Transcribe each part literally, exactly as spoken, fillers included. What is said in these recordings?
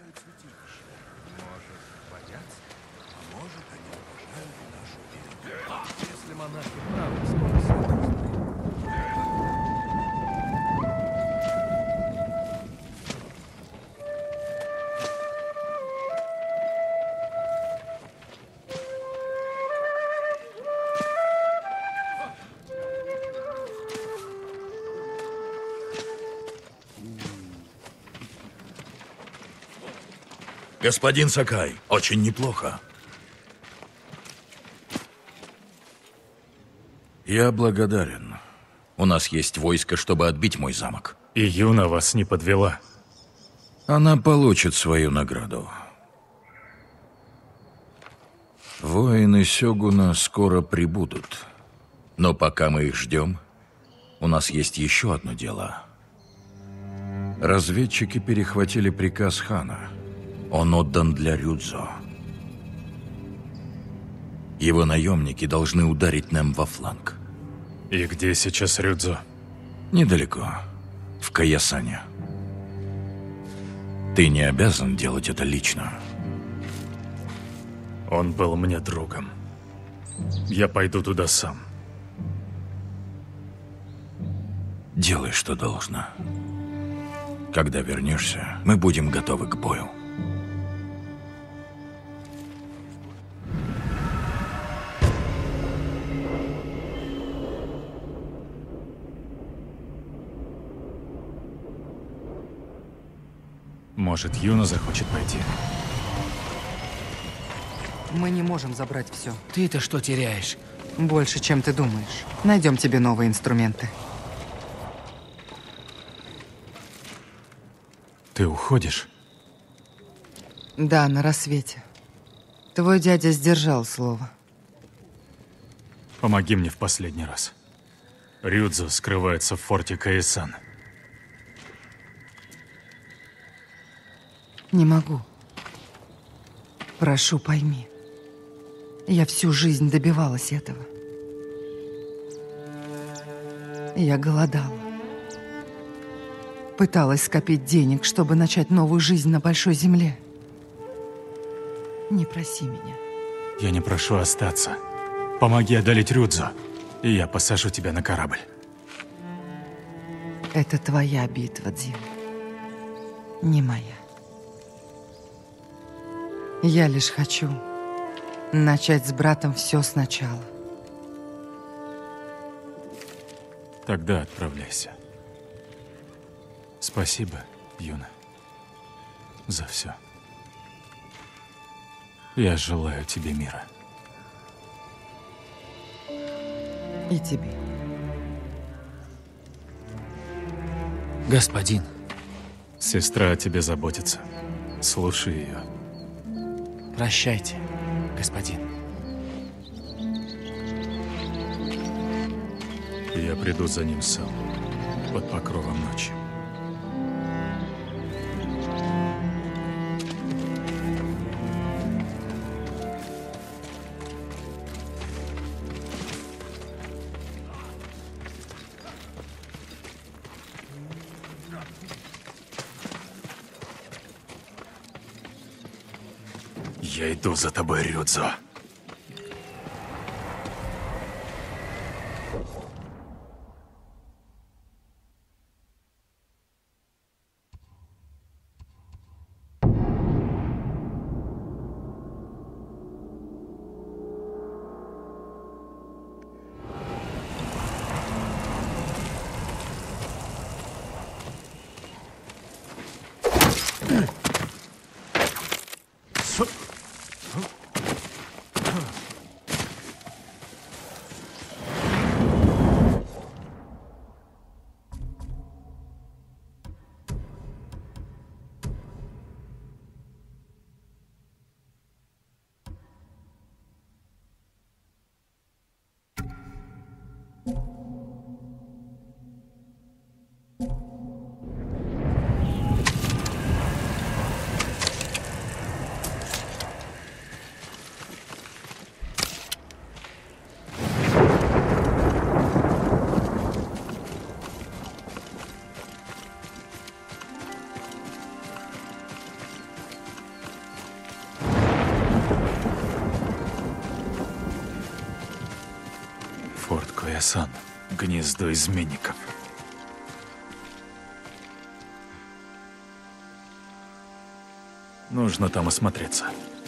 Господин Сакай, очень неплохо. Я благодарен. У нас есть войско, чтобы отбить мой замок. И Юна вас не подвела. Она получит свою награду. Воины Сёгуна скоро прибудут. Но пока мы их ждем, у нас есть еще одно дело. Разведчики перехватили приказ хана. Он отдан для Рюдзо. Его наемники должны ударить нам во фланг. И где сейчас Рюдзо? Недалеко. В Каясане. Ты не обязан делать это лично. Он был мне другом. Я пойду туда сам. Делай, что должно. Когда вернешься, мы будем готовы к бою. Может, Юна захочет пойти? Мы не можем забрать все. Ты-то что теряешь? Больше, чем ты думаешь. Найдем тебе новые инструменты. Ты уходишь? Да, на рассвете. Твой дядя сдержал слово. Помоги мне в последний раз. Рюдзо скрывается в форте Каясан. Не могу. Прошу, пойми. Я всю жизнь добивалась этого. Я голодала. Пыталась скопить денег, чтобы начать новую жизнь на большой земле. Не проси меня. Я не прошу остаться. Помоги одолеть Рюдзо, и я посажу тебя на корабль. Это твоя битва, Дзин. Не моя. Я лишь хочу начать с братом все сначала. Тогда отправляйся. Спасибо, Юна, за все. Я желаю тебе мира. И тебе. Господин. Сестра о тебе заботится. Слушай ее. Прощайте, господин. Я приду за ним сам, под покровом ночи. Я иду за тобой, Рюдзо. Хасан, гнездо изменников. Нужно там осмотреться.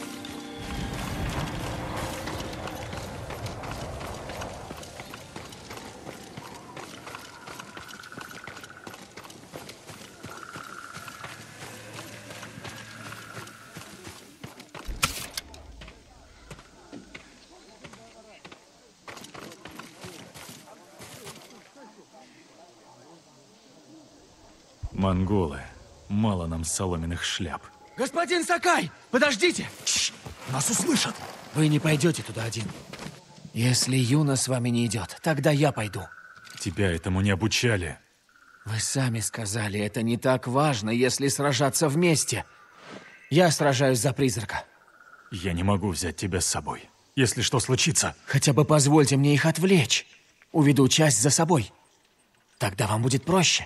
Монголы. Мало нам соломенных шляп. Господин Сакай, подождите! Чш, нас услышат. Вы не пойдете туда один. Если Юна с вами не идет, тогда я пойду. Тебя этому не обучали. Вы сами сказали, это не так важно, если сражаться вместе. Я сражаюсь за призрака. Я не могу взять тебя с собой. Если что случится... Хотя бы позвольте мне их отвлечь. Уведу часть за собой. Тогда вам будет проще.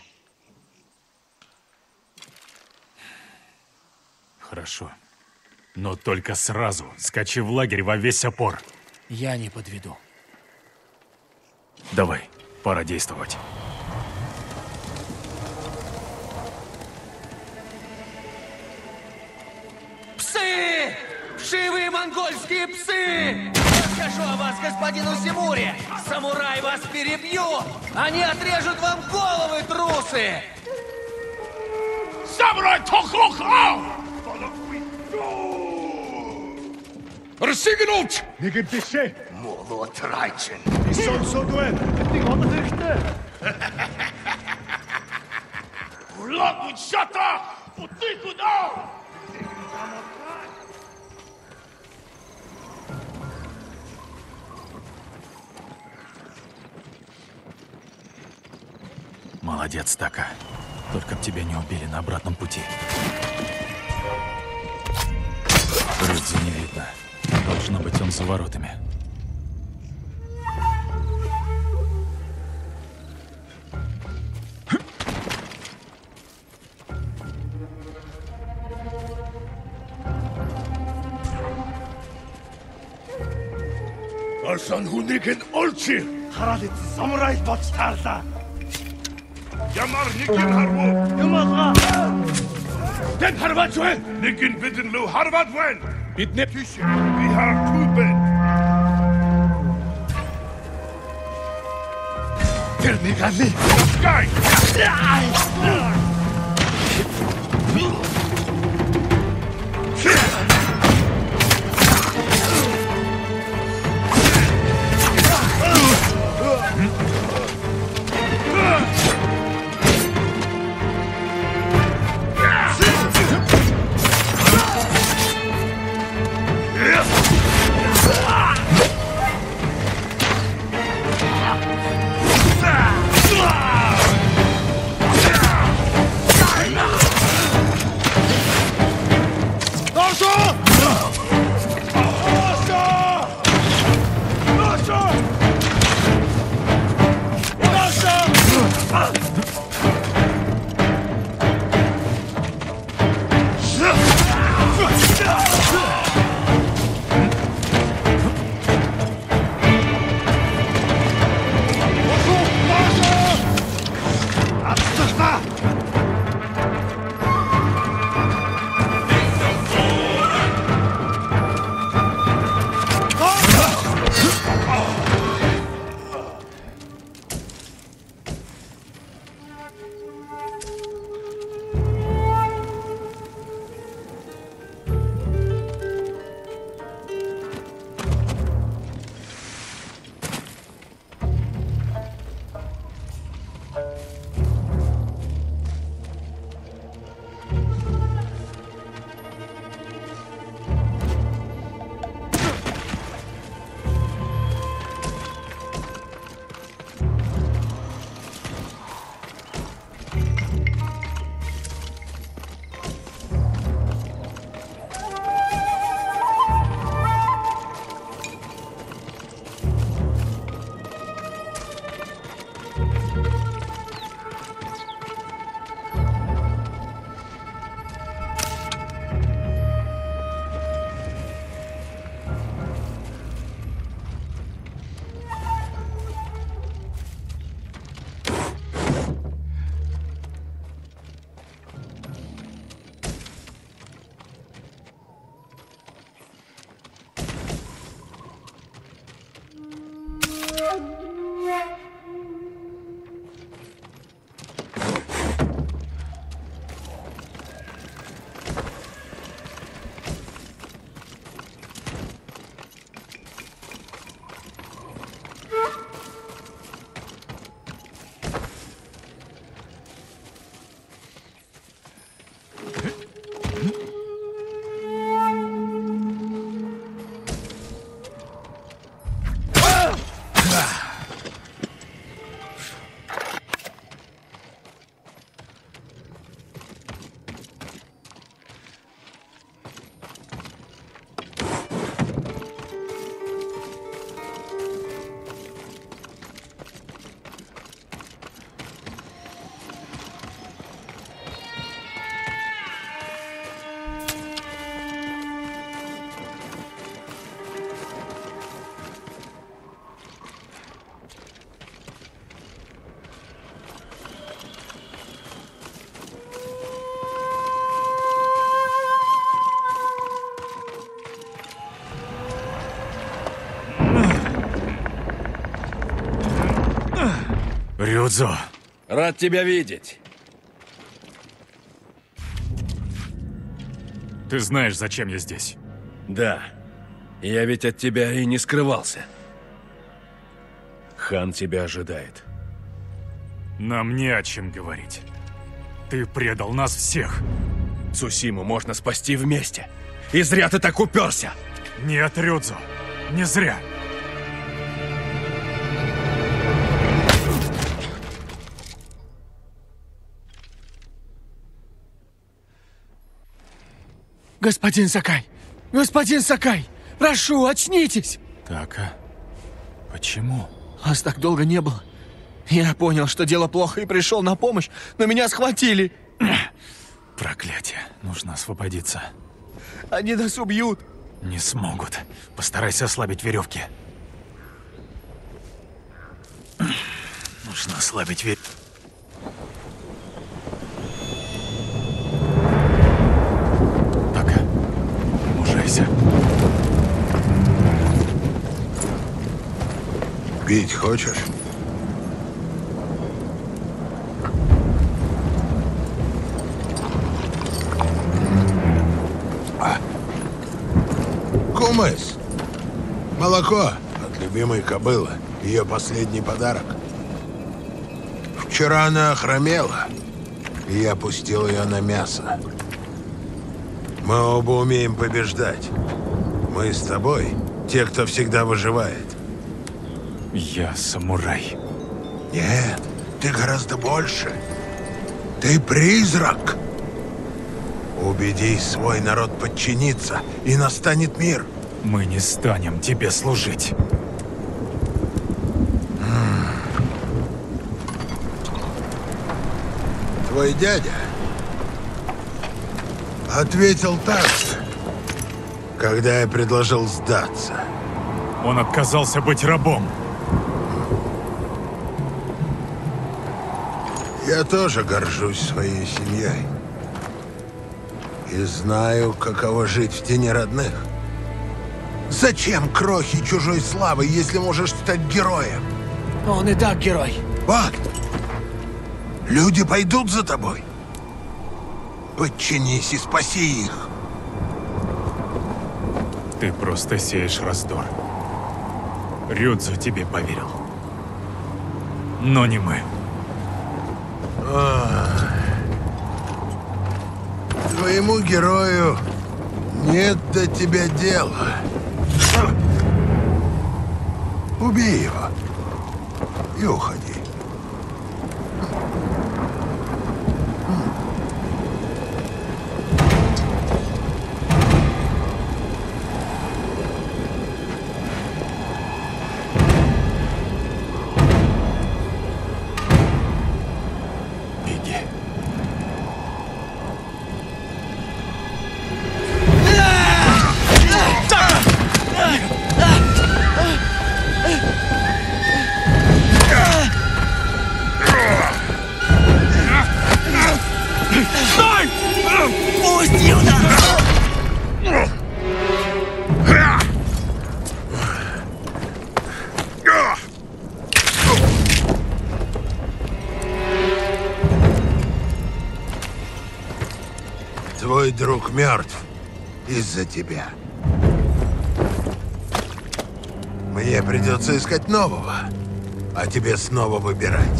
Хорошо. Но только сразу скачи в лагерь во весь опор. Я не подведу. Давай, пора действовать. Псы! Вшивые монгольские псы! Расскажу о вас господину Симуре! Самурай вас перебьют! Они отрежут вам головы, трусы! Samurai Tokhokha! Rsignot! Нэг л бишээ. Моло трайчин. Исон содвэн. Нэг онох хэрэгтэй. Лагу шата! Утыку дау! Молодец, Така. Только б тебя не убили на обратном пути. Рудзи не видно. Должно быть, он за воротами. Арсан хүнийхэн олчи! Хараал идсэн самурай болж таарлаа. Ямар нэг юм харвуу! Юм алгаа. Хэн харваач вэ? Нэг нь бидэн лөө харваад байна! Бид нэг тийш. We have two bed. Тэр нэг али. Sky! Рюдзо! Рад тебя видеть. Ты знаешь, зачем я здесь? Да. Я ведь от тебя и не скрывался. Хан тебя ожидает. Нам не о чем говорить. Ты предал нас всех. Цусиму можно спасти вместе. И зря ты так уперся. Нет, Рюдзо, не зря. Господин Сакай! Господин Сакай! Прошу, очнитесь! Така, почему? Вас так долго не было. Я понял, что дело плохо и пришел на помощь, но меня схватили. Проклятие, нужно освободиться. Они нас убьют. Не смогут. Постарайся ослабить веревки. Нужно ослабить веревки. Така, мужайся. Пить хочешь? Кумыс. Молоко от любимой кобылы. Ее последний подарок. Вчера она охромела, и я пустил ее на мясо. Мы оба умеем побеждать. Мы с тобой те, кто всегда выживает. Я самурай. Нет, ты гораздо больше. Ты призрак. Убеди свой народ подчиниться, и настанет мир. Мы не станем тебе служить. Твой дядя ответил так же, когда я предложил сдаться. Он отказался быть рабом. Я тоже горжусь своей семьей. И знаю, каково жить в тени родных. Зачем крохи чужой славы, если можешь стать героем? Он и так герой. Вот. Люди пойдут за тобой. Подчинись и спаси их. Ты просто сеешь раздор. Рюдзо тебе поверил. Но не мы. Твоему герою нет до тебя дела. Убей его и уходи. Беги. Пусть Юда! Твой друг мертв из-за тебя. Мне придется искать нового, а тебе снова выбирать.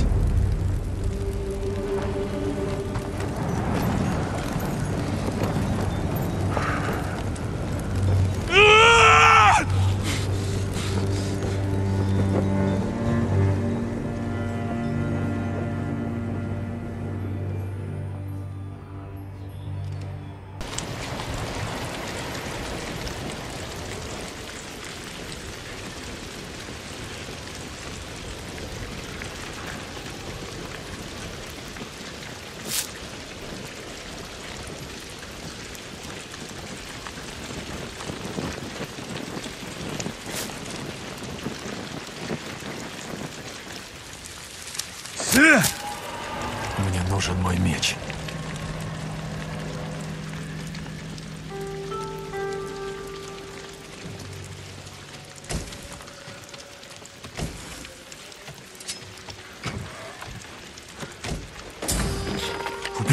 Мне нужен мой меч.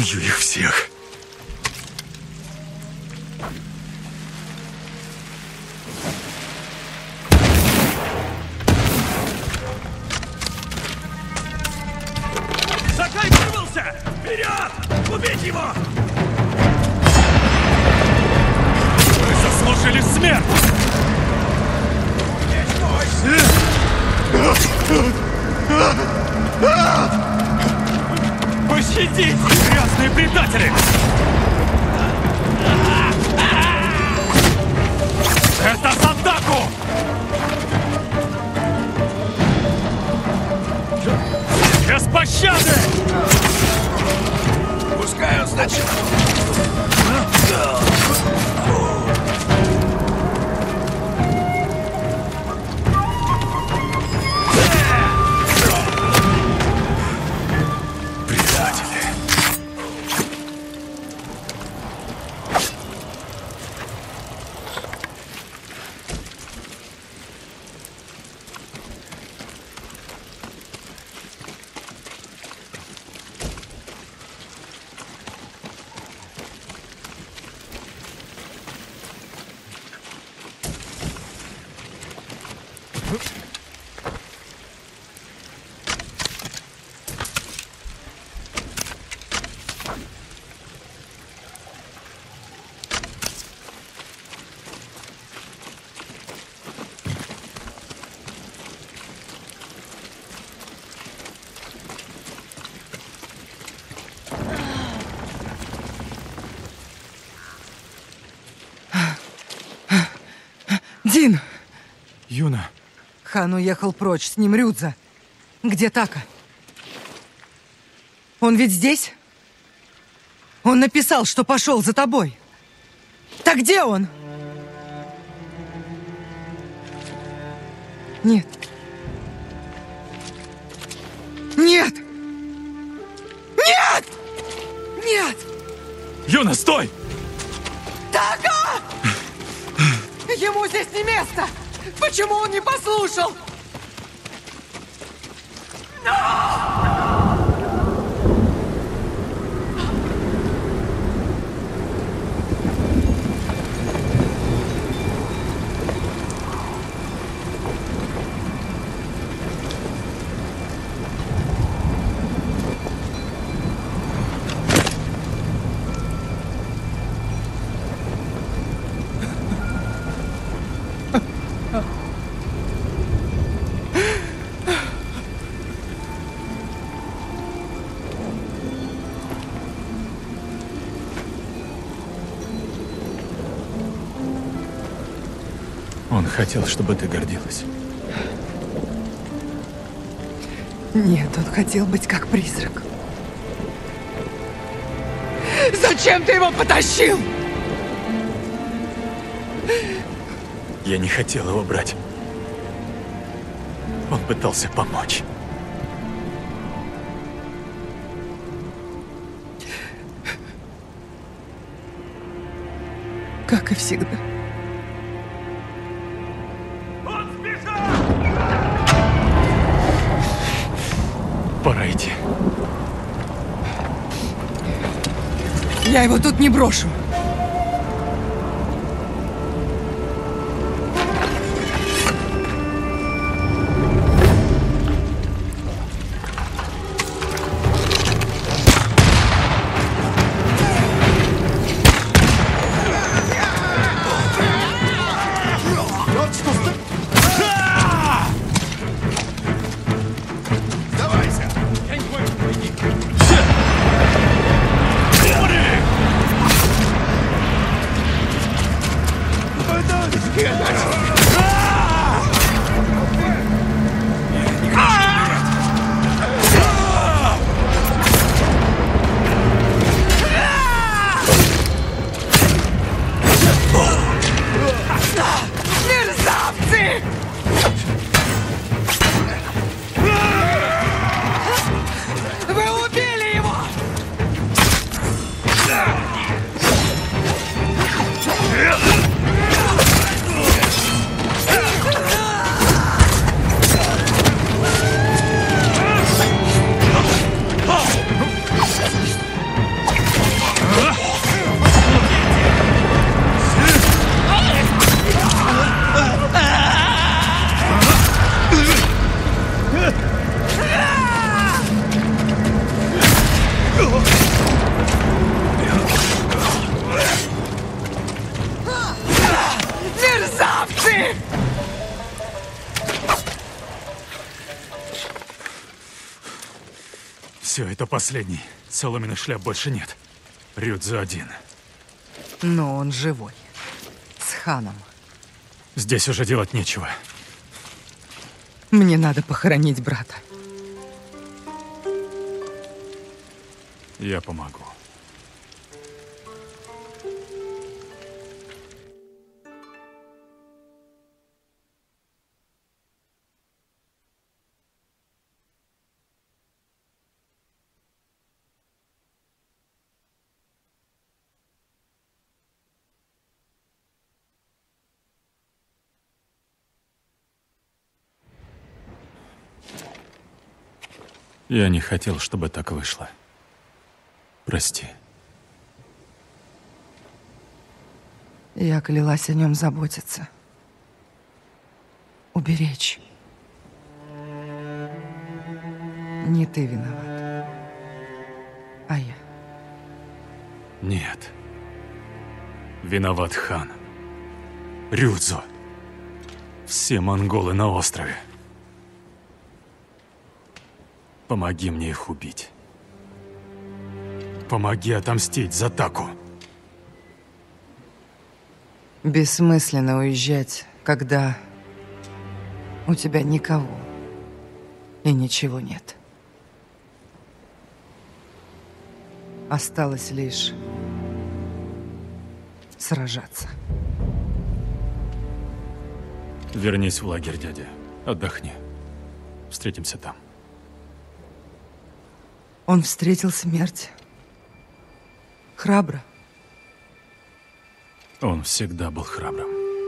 Убью их всех. Сакай вырвался! Вперед! Убить его! Вы заслужили смерть! Пощадите, грязные предатели! Это за атаку! Без пощады! Пускай он, значит... Дин! Юна. Хан уехал прочь, с ним Рюдза. Где Така? Он ведь здесь? Он написал, что пошел за тобой. Так где он? Нет. Нет! Нет! Нет! Юна, стой! Така! Ему здесь не место! Почему он не послушал? Он хотел, чтобы ты гордилась. Нет, он хотел быть как призрак. Зачем ты его потащил? Я не хотел его брать. Он пытался помочь. Как и всегда. Пора идти. Я его тут не брошу. Все, это последний. Соломенных шляп больше нет. Рюдзо один. Но он живой. С ханом. Здесь уже делать нечего. Мне надо похоронить брата. Я помогу. Я не хотел, чтобы так вышло. Прости. Я клялась о нем заботиться. Уберечь. Не ты виноват, а я. Нет. Виноват хан. Рюдзо. Все монголы на острове. Помоги мне их убить. Помоги отомстить за Таку. Бессмысленно уезжать, когда у тебя никого и ничего нет. Осталось лишь сражаться. Вернись в лагерь, дядя. Отдохни. Встретимся там. Он встретил смерть. Храбро. Он всегда был храбрым.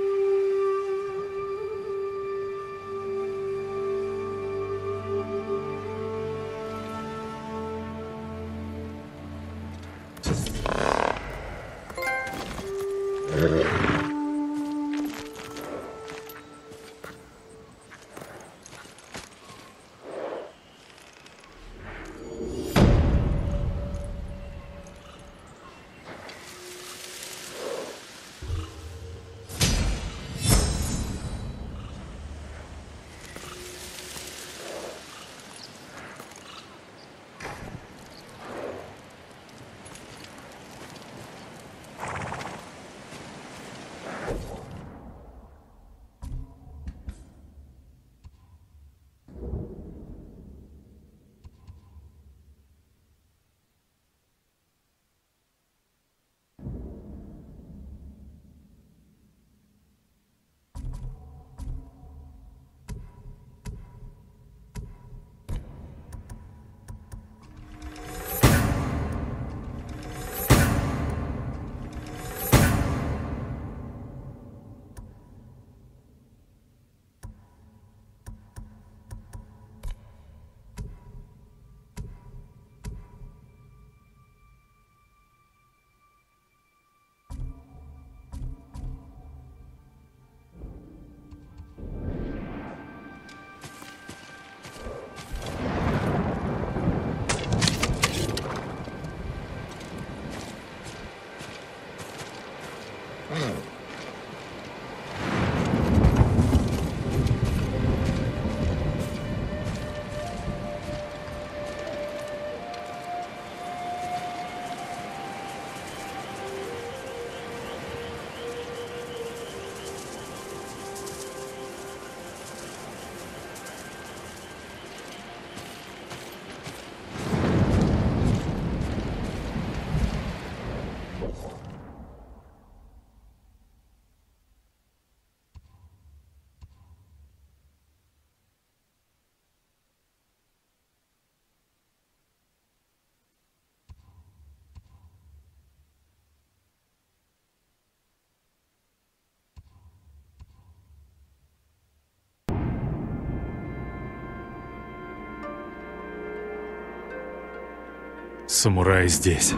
Самурай здесь.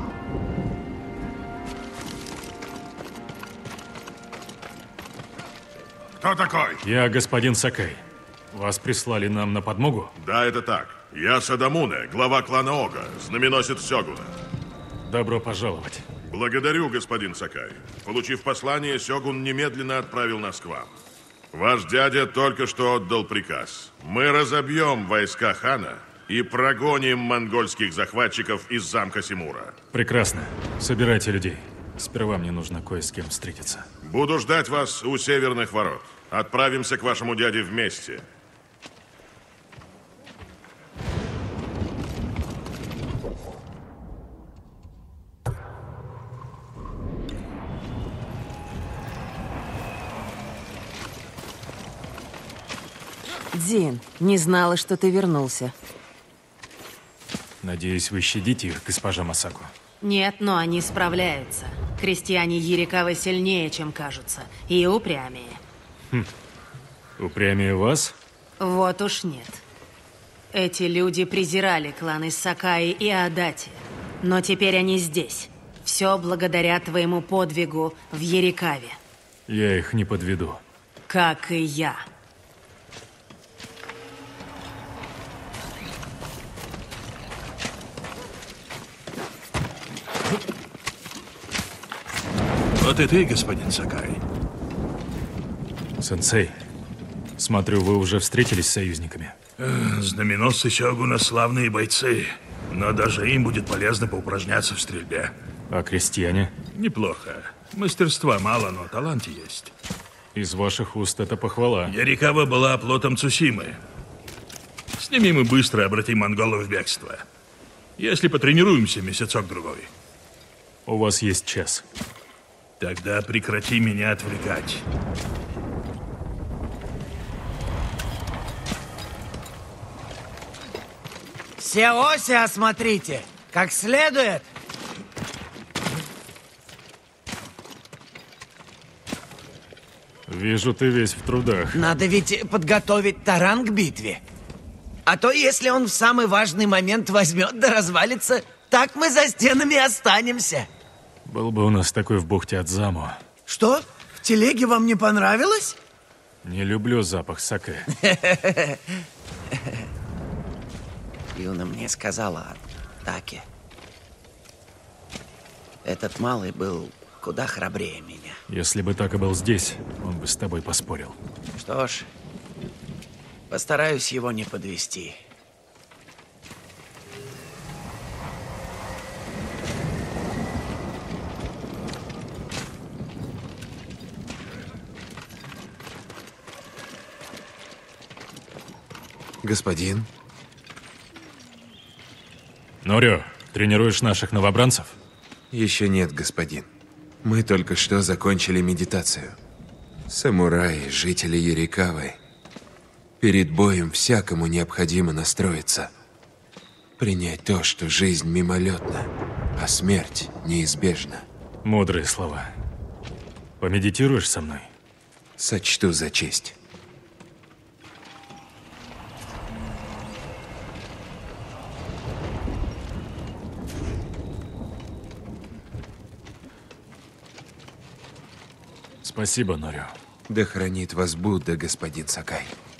Кто такой? Я господин Сакай. Вас прислали нам на подмогу? Да, это так. Я Садамуне, глава клана Ога, знаменосец Сёгуна. Добро пожаловать. Благодарю, господин Сакай. Получив послание, Сёгун немедленно отправил нас к вам. Ваш дядя только что отдал приказ. Мы разобьем войска хана и прогоним монгольских захватчиков из замка Симура. Прекрасно. Собирайте людей. Сперва мне нужно кое с кем встретиться. Буду ждать вас у северных ворот. Отправимся к вашему дяде вместе. Дзин, не знала, что ты вернулся. Надеюсь, вы щадите их, госпожа Масаку. Нет, но они справляются. Крестьяне Ярикавы сильнее, чем кажутся, и упрямее. Хм. Упрямее вас? Вот уж нет. Эти люди презирали кланы Сакаи и Адати, но теперь они здесь. Все благодаря твоему подвигу в Ярикаве. Я их не подведу. Как и я. Вот и ты, господин Сакай. Сенсей, смотрю, вы уже встретились с союзниками. Знаменосцы Сёгуна славные бойцы, но даже им будет полезно поупражняться в стрельбе. А крестьяне? Неплохо. Мастерства мало, но талант есть. Из ваших уст это похвала. Ярикава была оплотом Цусимы. С ними мы быстро обратим монголов в бегство. Если потренируемся месяцок-другой. У вас есть час. Тогда прекрати меня отвлекать. Все оси осмотрите, как следует. Вижу, ты весь в трудах. Надо ведь подготовить таран к битве. А то, если он в самый важный момент возьмет да развалится, так мы за стенами останемся. Был бы у нас такой в бухте Адзаму. Что? В телеге вам не понравилось? Не люблю запах саке. Юна мне сказала о Таке. Этот малый был куда храбрее меня. Если бы Така был здесь, он бы с тобой поспорил. Что ж, постараюсь его не подвести. Господин? Норё, тренируешь наших новобранцев? Еще нет, господин. Мы только что закончили медитацию. Самураи, жители Ярикавы. Перед боем всякому необходимо настроиться. Принять то, что жизнь мимолетна, а смерть неизбежна. Мудрые слова. Помедитируешь со мной? Сочту за честь. Спасибо, Норё. Да хранит вас Будда, господин Сакай.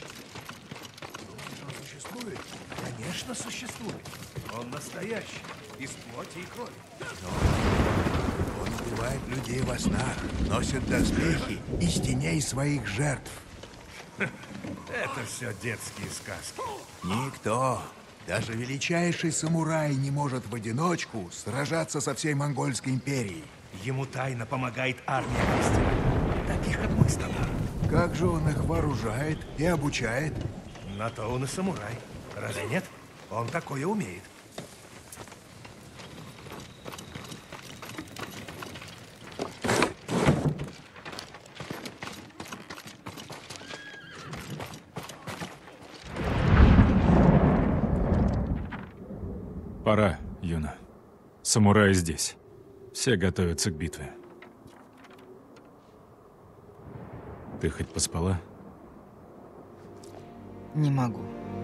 Существует? Конечно, существует. Он настоящий, из плоти и крови. Но он убивает людей во снах, носит доспехи из теней своих жертв. Это все детские сказки. Никто, даже величайший самурай, не может в одиночку сражаться со всей Монгольской империей. Ему тайно помогает армия крестьян, таких как мы с тобой. Как же он их вооружает и обучает? На то он и самурай. Разве нет? Он такое умеет. Пора, Юна. Самураи здесь. Все готовятся к битве. Ты хоть поспала? Не могу.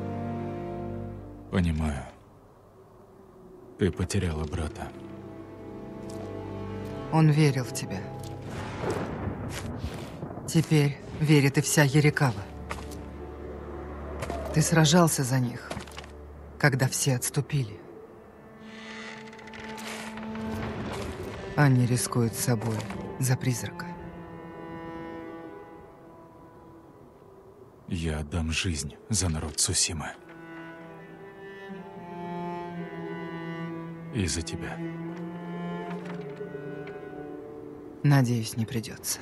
Понимаю. Ты потеряла брата. Он верил в тебя. Теперь верит и вся Ярикава. Ты сражался за них, когда все отступили. Они рискуют собой за призрака. Я отдам жизнь за народ Цусимы. И за тебя. Надеюсь, не придется.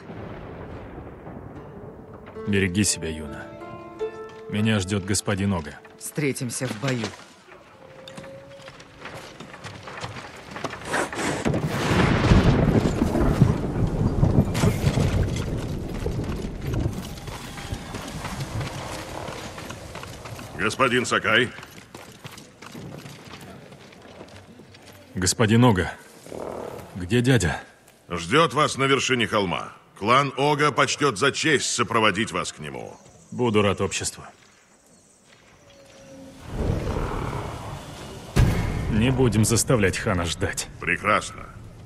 Береги себя, Юна. Меня ждет господин Ога. Встретимся в бою. Господин Сакай. Господин Ога, где дядя? Ждет вас на вершине холма. Клан Ога почтет за честь сопроводить вас к нему. Буду рад обществу. Не будем заставлять хана ждать. Прекрасно.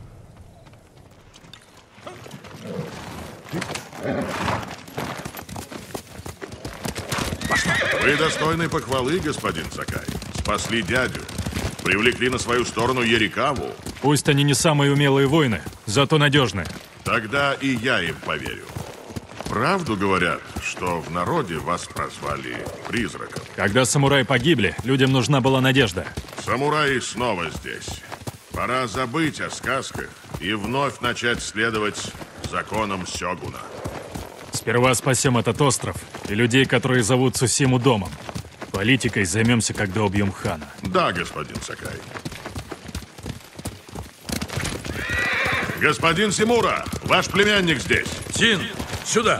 Вы достойны похвалы, господин Сакай. Спасли дядю. Привлекли на свою сторону Ярикаву. Пусть они не самые умелые воины, зато надежные. Тогда и я им поверю. Правду говорят, что в народе вас прозвали призраком. Когда самураи погибли, людям нужна была надежда. Самураи снова здесь. Пора забыть о сказках и вновь начать следовать законам Сёгуна. Сперва спасем этот остров и людей, которые зовут Цусиму домом. Политикой займемся, когда убьем хана. Да, господин Сакай. Господин Симура, ваш племянник здесь. Зин, сюда.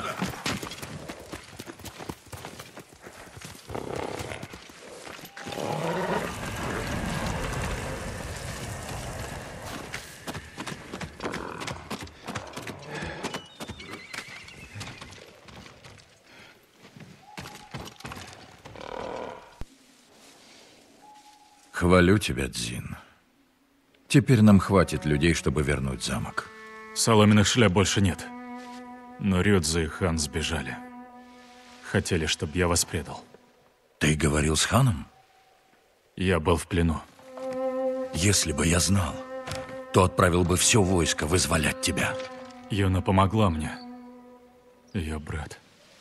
Хвалю тебя, Дзин. Теперь нам хватит людей, чтобы вернуть замок. Соломенных шляп больше нет. Но Рёдзо и хан сбежали. Хотели, чтобы я вас предал. Ты говорил с ханом? Я был в плену. Если бы я знал, то отправил бы все войско вызволять тебя. Юна помогла мне. Ее брат.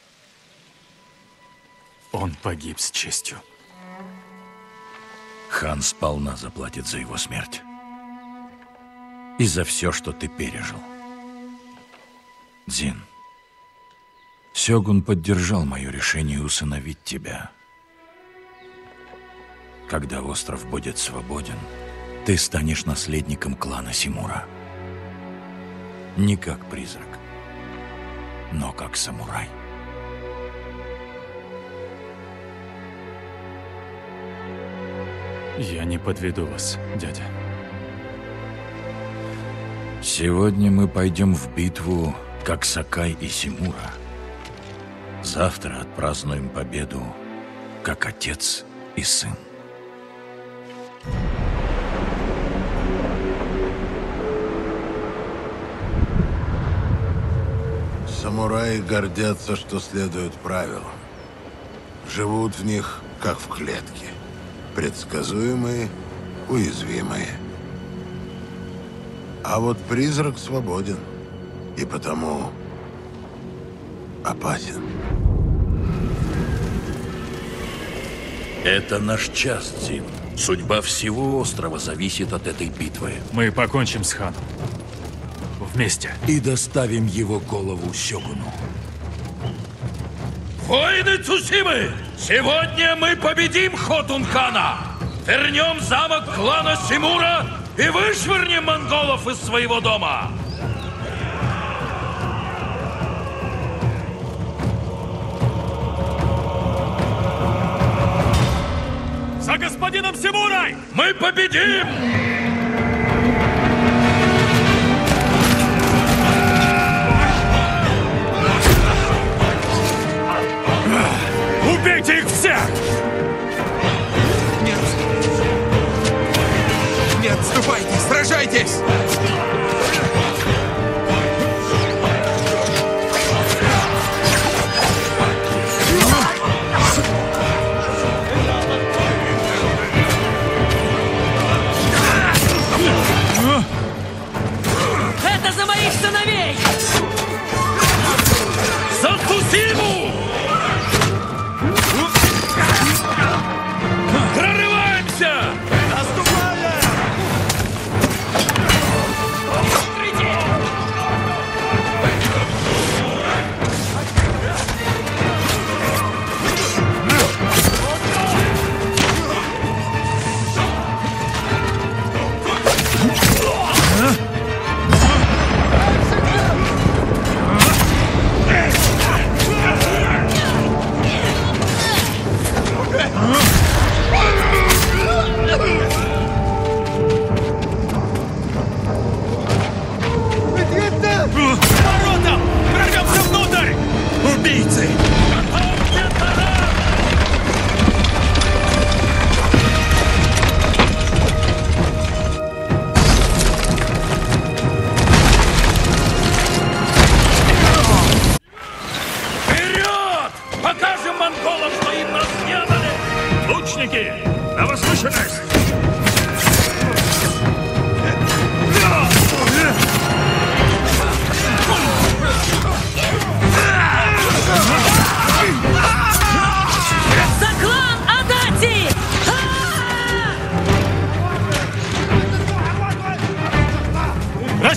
Он погиб с честью. Хан сполна заплатит за его смерть. И за все, что ты пережил. Дзин, Сёгун поддержал мое решение усыновить тебя. Когда остров будет свободен, ты станешь наследником клана Симура. Не как призрак, но как самурай. Я не подведу вас, дядя. Сегодня мы пойдем в битву, как Сакай и Симура. Завтра отпразднуем победу, как отец и сын. Самураи гордятся, что следуют правилам. Живут в них, как в клетке. Предсказуемые, уязвимые. А вот призрак свободен. И потому опасен. Это наш час, Дзин. Судьба всего острова зависит от этой битвы. Мы покончим с ханом. Вместе. И доставим его голову Сёгуну. Воины Цусимы! Сегодня мы победим Хотун-хана! Вернем замок клана Симура и вышвырнем монголов из своего дома! За господином Симурой! Мы победим! Убейте их всех! Нет! Не отступайте! Сражайтесь!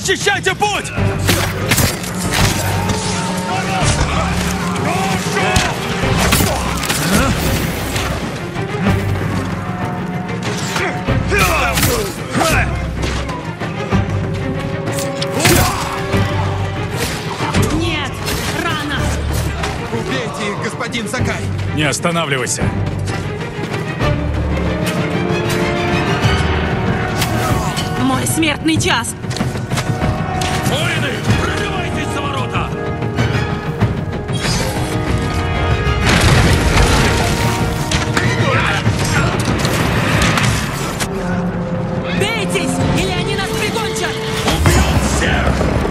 Расчищайте путь! Нет, рано! Убейте их, господин Сакай! Не останавливайся. Мой смертный час! Воины, пробивайтесь за ворота! Бейтесь, или они нас прикончат! Убьем всех!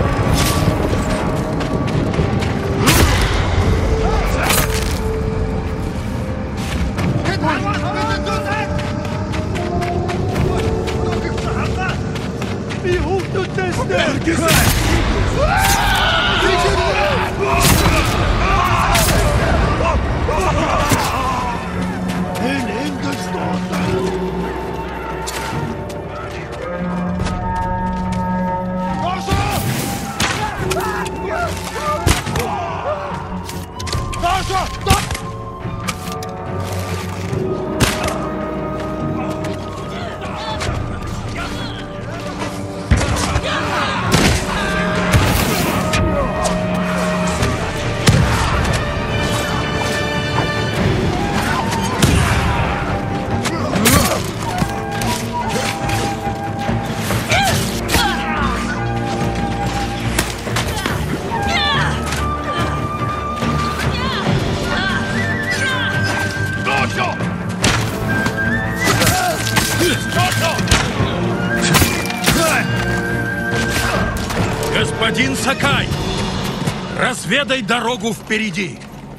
Господин Сакай, разведай дорогу впереди.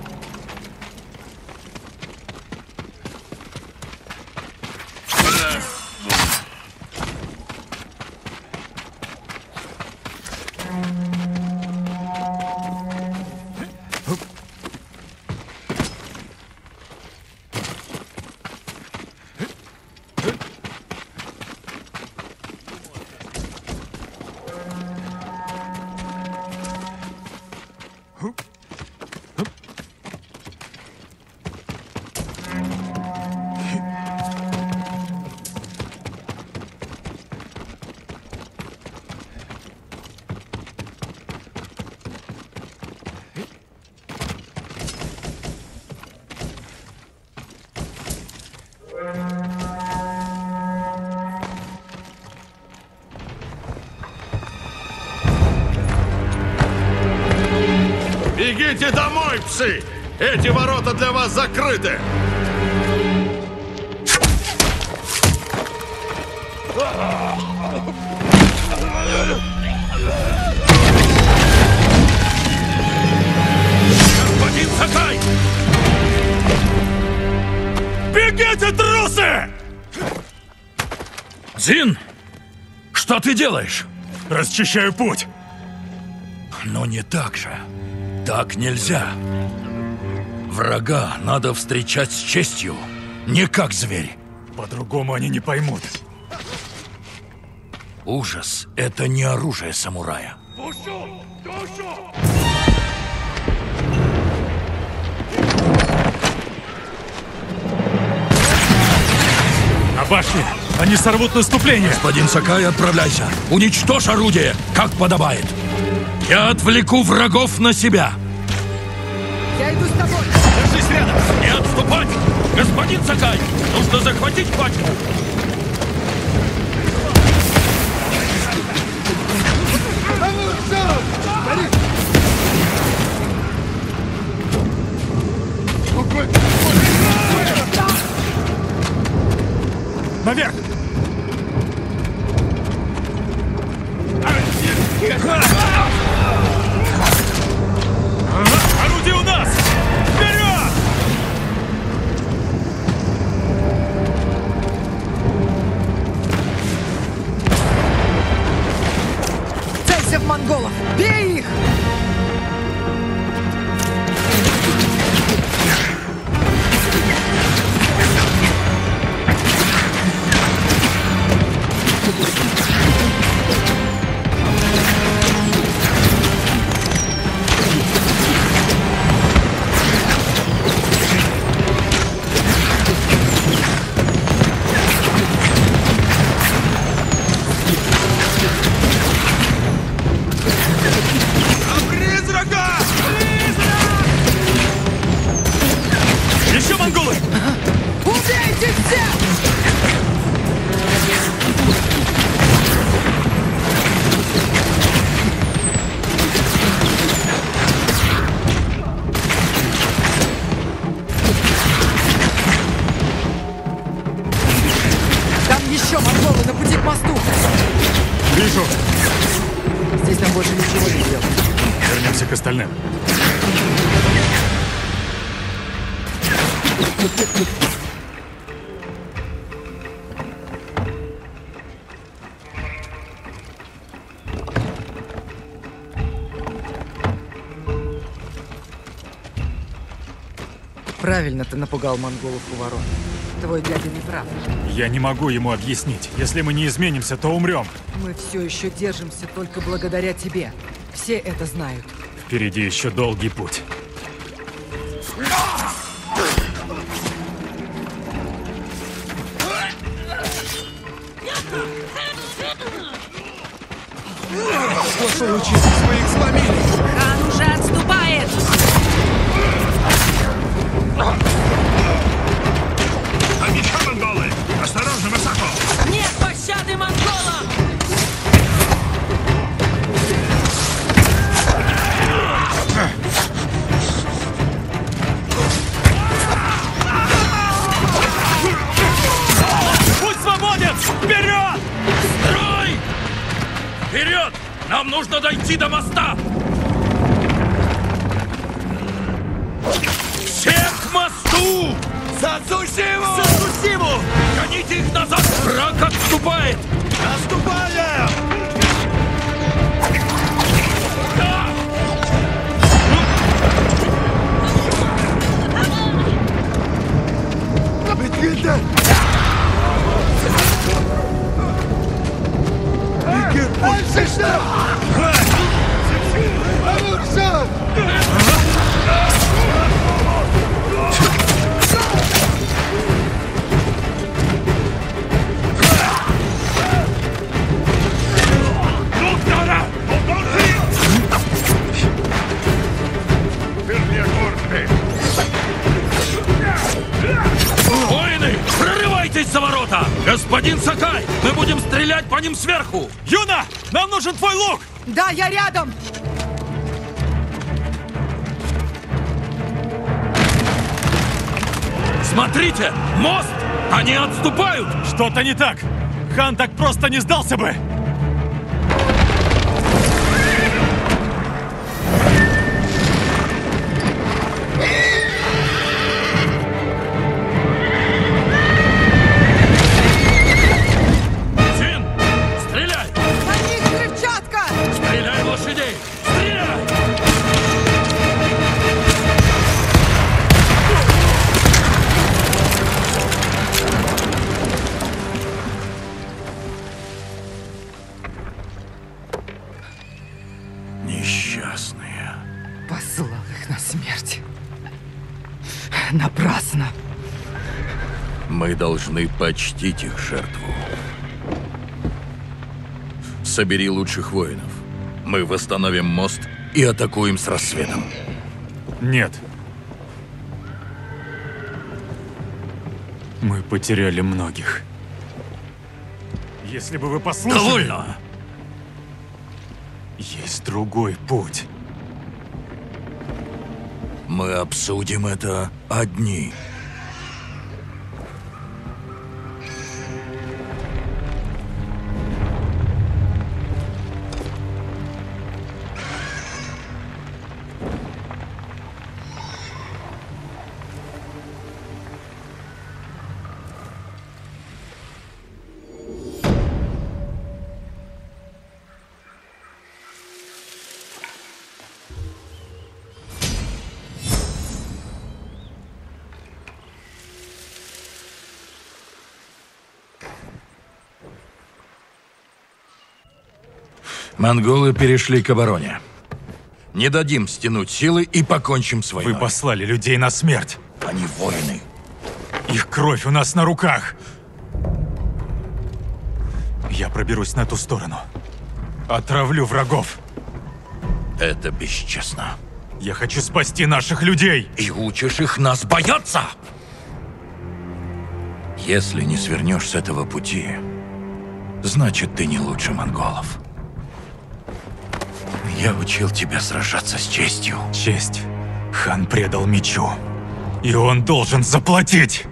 Бегите домой, псы! Эти ворота для вас закрыты! Господин Сакай! Бегите, трусы! Дзин, что ты делаешь? Расчищаю путь. Но не так же. Так нельзя. Врага надо встречать с честью, не как зверь. По-другому они не поймут. Ужас — это не оружие самурая. Душу! Душу! На башне! Они сорвут наступление! Господин Сакай, отправляйся! Уничтожь орудие, как подобает! Я отвлеку врагов на себя! Я иду с тобой! Держись рядом! Не отступать! Господин Сакай, нужно захватить пачку! Наверх! Орудие у нас! Вперед! Целься в монголов! Бей их! делать. Вернемся к остальным. Правильно ты напугал монголов у ворот. Твой дядя не прав. Я не могу ему объяснить. Если мы не изменимся, то умрем. Мы все еще держимся только благодаря тебе. Все это знают. Впереди еще долгий путь. Что случилось? Мы их сломили! Хан уже отступает! А меча, монголы! Осторожно, высоко! Нет пощады монголам! Путь свободен! Вперед! Строй! Вперед! Нам нужно дойти до моста! Все к мосту! За Цусиму! За Цусиму! Гоните их назад! Враг отступает! Наступаем! Да! Бетгильда! Альсишта! Амурса! Воины, прорывайтесь за ворота! Господин Сакай, мы будем стрелять по ним сверху! Юна, нам нужен твой лук! Да, я рядом! Смотрите! Мост! Они отступают! Что-то не так! Хан так просто не сдался бы! Син, стреляй! На них взрывчатка! Стреляй в лошадей! Стреляй! Несчастные. Послал их на смерть. Напрасно. Мы должны почтить их жертву. Собери лучших воинов. Мы восстановим мост и атакуем с рассветом. Нет. Мы потеряли многих. Если бы вы послушали... Довольно! Есть другой путь. Мы обсудим это одни. Монголы перешли к обороне. Не дадим стянуть силы и покончим с войной. Вы послали людей на смерть. Они воины. Их кровь у нас на руках. Я проберусь на ту сторону. Отравлю врагов. Это бесчестно. Я хочу спасти наших людей. И учишь их нас бояться? Если не свернешь с этого пути, значит, ты не лучше монголов. Я учил тебя сражаться с честью. Честь. Хан предал мечу. И он должен заплатить.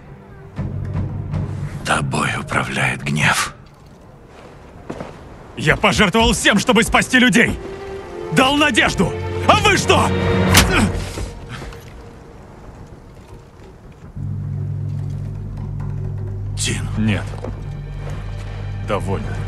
Тобой управляет гнев. Я пожертвовал всем, чтобы спасти людей. дал надежду! А вы что? Дзин. Нет. Довольно.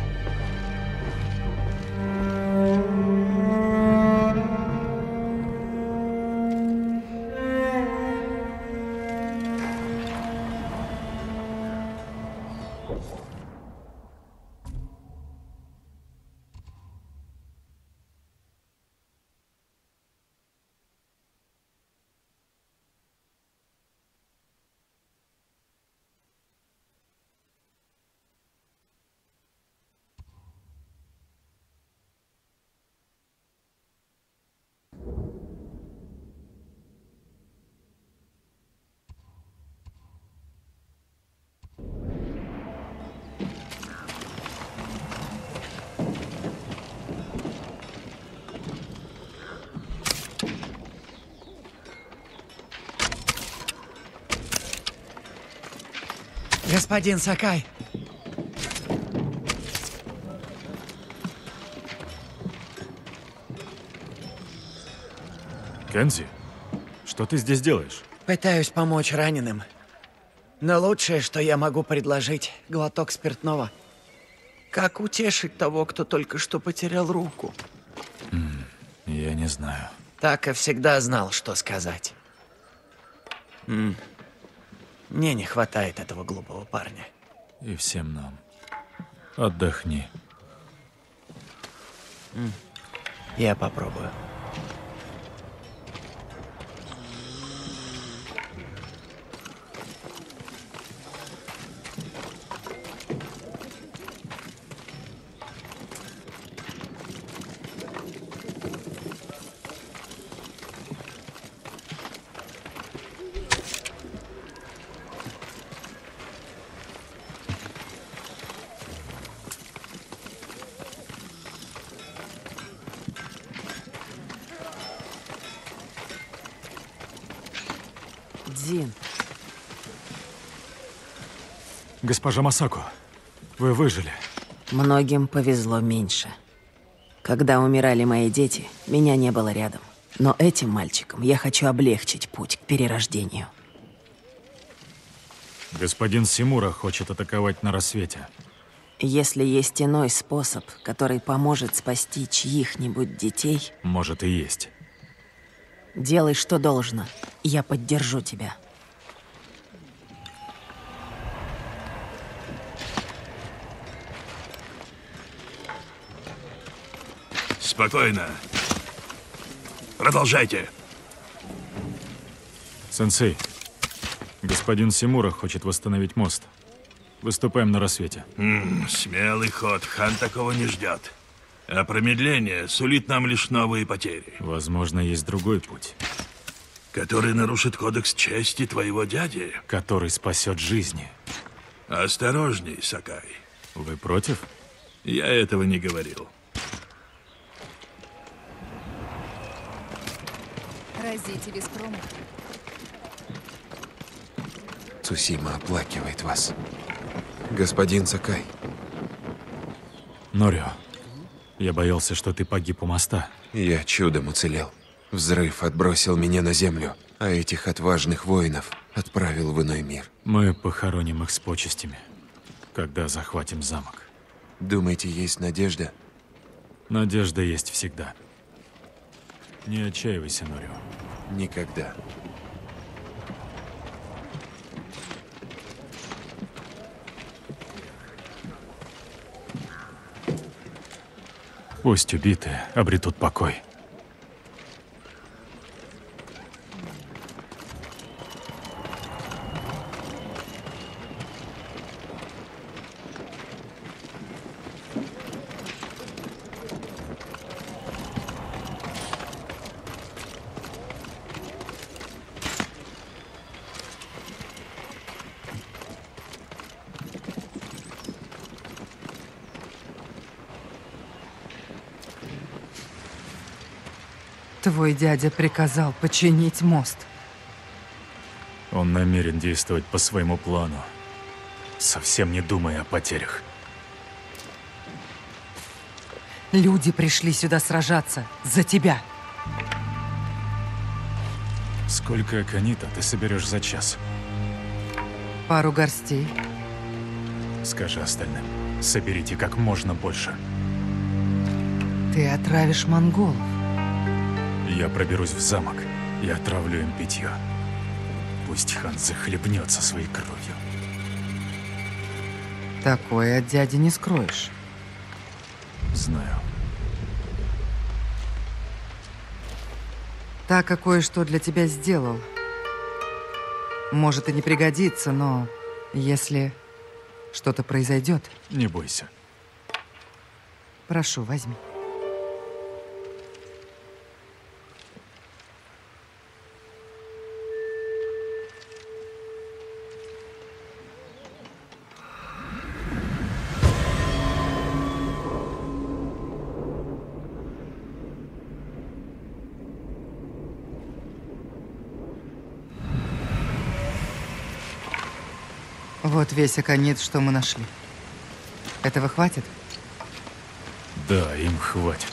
Господин Сакай. Кензи, что ты здесь делаешь? Пытаюсь помочь раненым. Но лучшее, что я могу предложить, глоток спиртного. Как утешить того, кто только что потерял руку? М, я не знаю. Так и всегда знал, что сказать. М. Мне не хватает этого глупого парня. И всем нам. Отдохни. М. Я попробую. Дзин. Госпожа Масако, вы выжили. Многим повезло меньше. Когда умирали мои дети, меня не было рядом. Но этим мальчикам я хочу облегчить путь к перерождению. Господин Симура хочет атаковать на рассвете. Если есть иной способ, который поможет спасти чьих-нибудь детей... Может и есть. Делай, что должно. Я поддержу тебя. Спокойно. Продолжайте. Сенсей, господин Симура хочет восстановить мост. Выступаем на рассвете. М, смелый ход. Хан такого не ждет. А промедление сулит нам лишь новые потери. Возможно, есть другой путь. Который нарушит кодекс чести твоего дяди. Который спасет жизни. Осторожней, Сакай. Вы против? Я этого не говорил. Разите без промаха. Цусима оплакивает вас. Господин Сакай. Норио, я боялся, что ты погиб у моста. Я чудом уцелел. Взрыв отбросил меня на землю, а этих отважных воинов отправил в иной мир. Мы похороним их с почестями, когда захватим замок. Думаете, есть надежда? Надежда есть всегда. Не отчаивайся, Норио. Никогда. Пусть убитые обретут покой. Твой дядя приказал починить мост. Он намерен действовать по своему плану, совсем не думая о потерях. Люди пришли сюда сражаться за тебя. Сколько аконита ты соберешь за час? Пару горстей. Скажи остальным, соберите как можно больше. Ты отравишь монголов. Я проберусь в замок и отравлю им питье. Пусть хан захлебнется своей кровью. Такое от дяди не скроешь. Знаю. Така кое-что для тебя сделал. Может и не пригодится, но если что-то произойдет... Не бойся. Прошу, возьми. Вот весь аконит, что мы нашли. Этого хватит? Да, им хватит.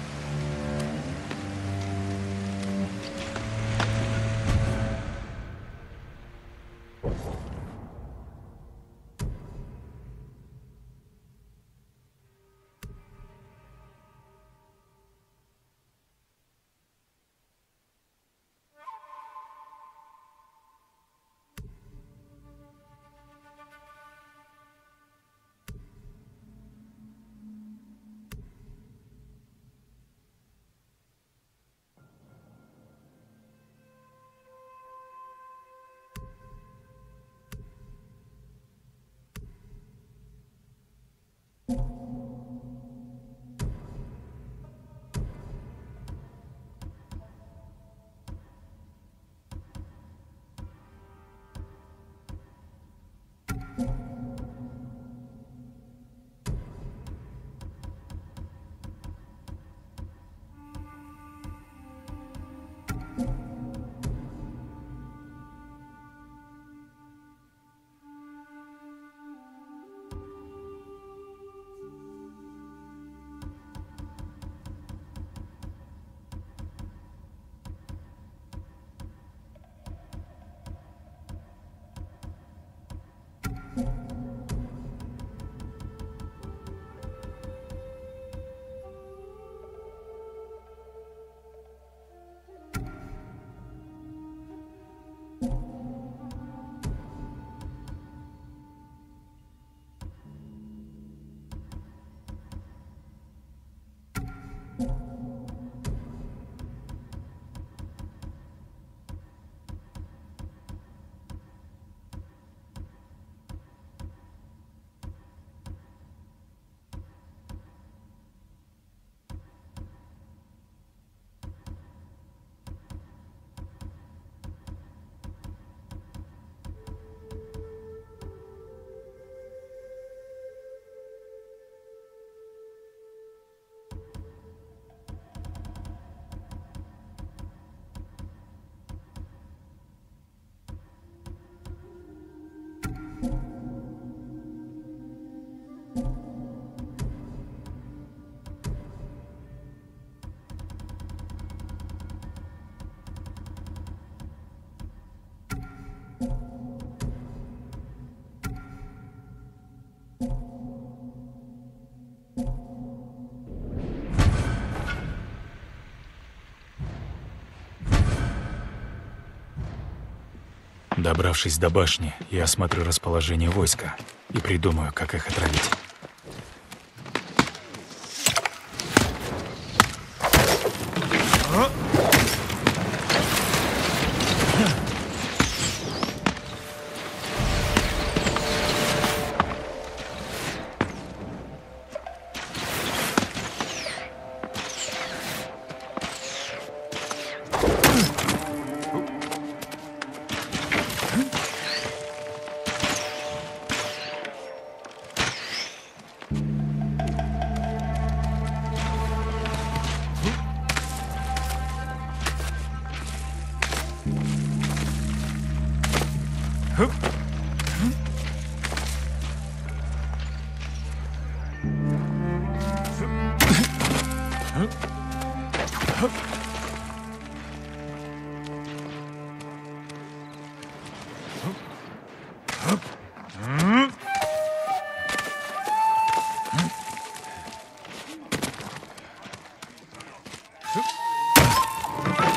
Добравшись до башни, я осмотрю расположение войска и придумаю, как их отравить.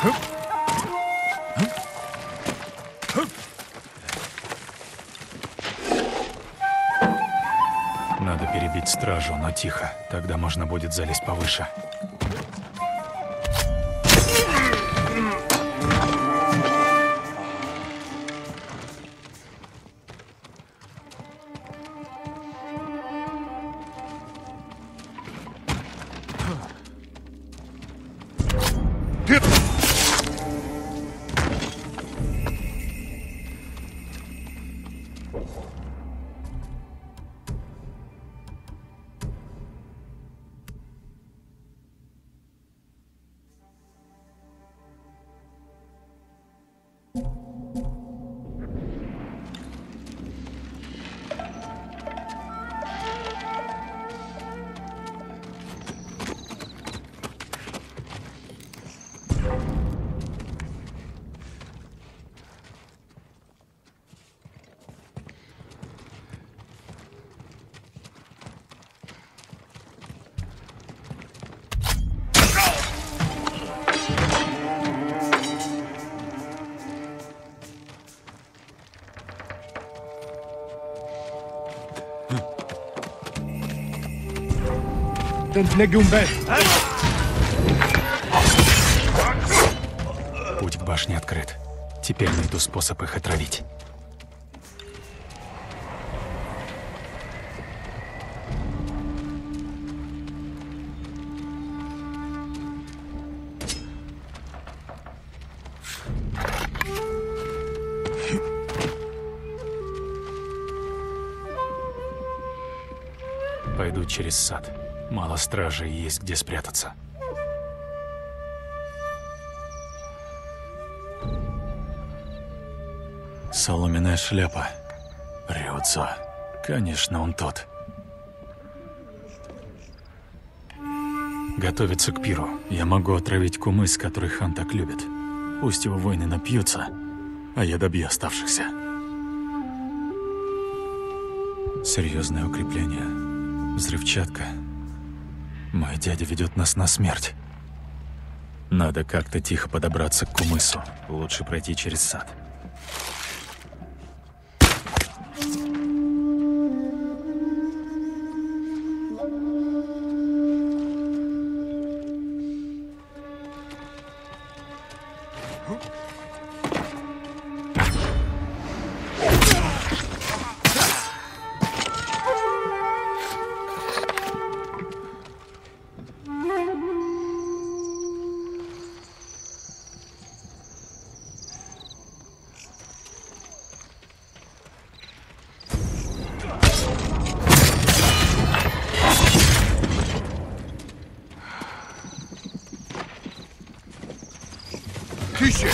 Надо перебить стражу, но тихо. Тогда можно будет залезть повыше. Путь к башне открыт. Теперь найду способ их отравить. Пойду через сад. Мало стражей, есть где спрятаться. Соломенная шляпа. Рюцо. Конечно, он тот. Готовится к пиру. Я могу отравить кумыс, который хан так любит. Пусть его воины напьются, а я добью оставшихся. Серьезное укрепление. Взрывчатка. Мой дядя ведет нас на смерть. Надо как-то тихо подобраться к кумысу. Лучше пройти через сад. Тише!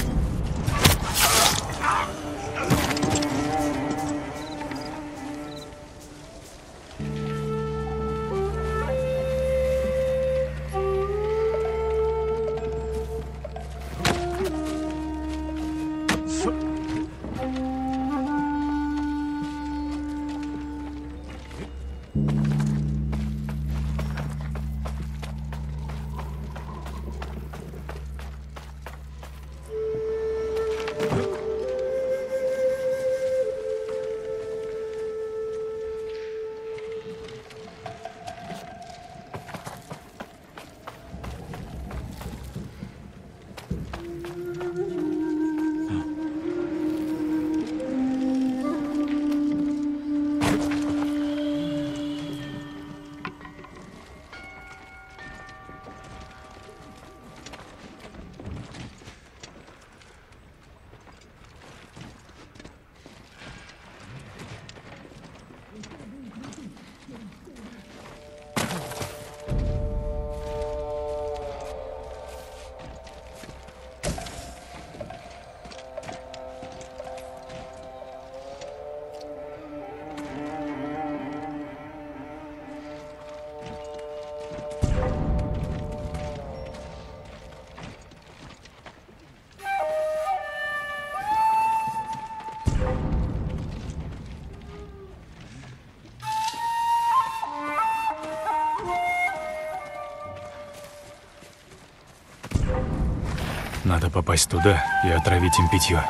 Надо попасть туда и отравить им питье.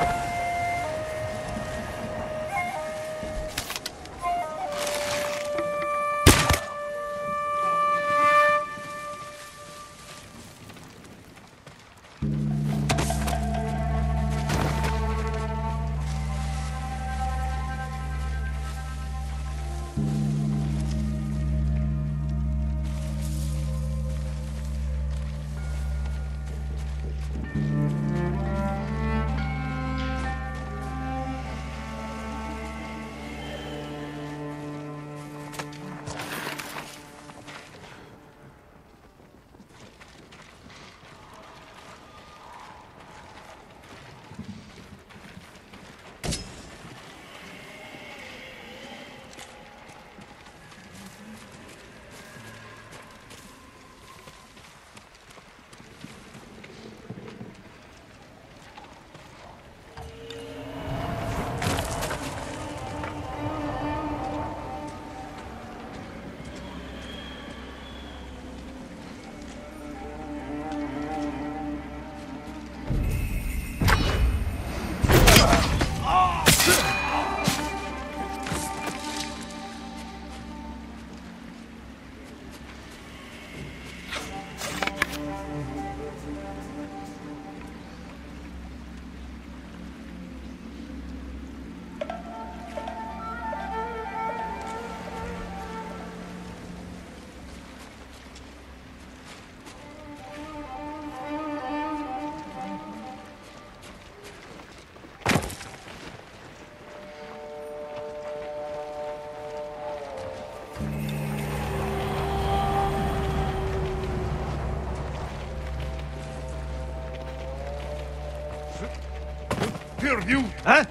Пердю! А?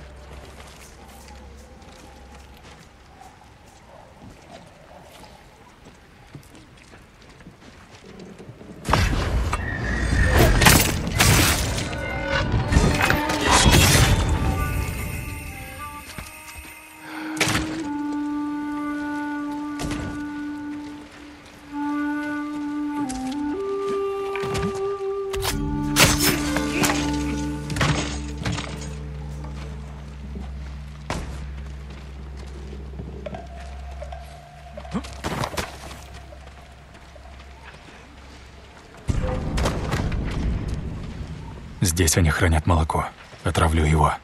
Здесь они хранят молоко. Отравлю его.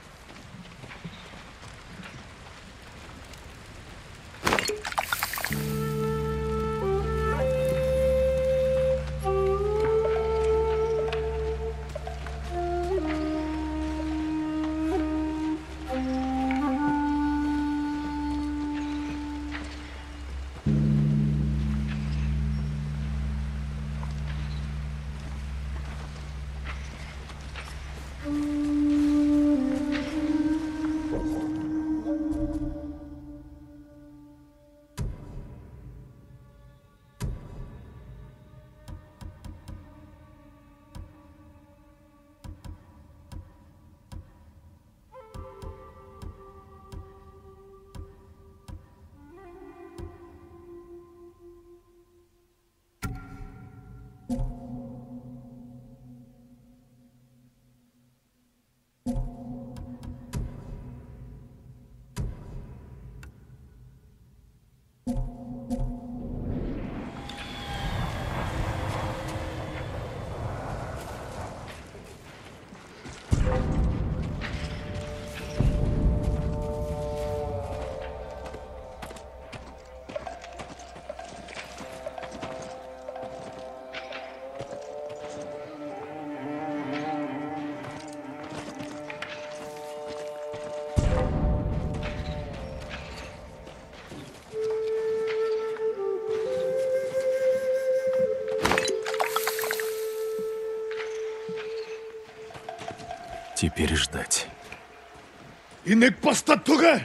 Теперь ждать. Инек постатуга!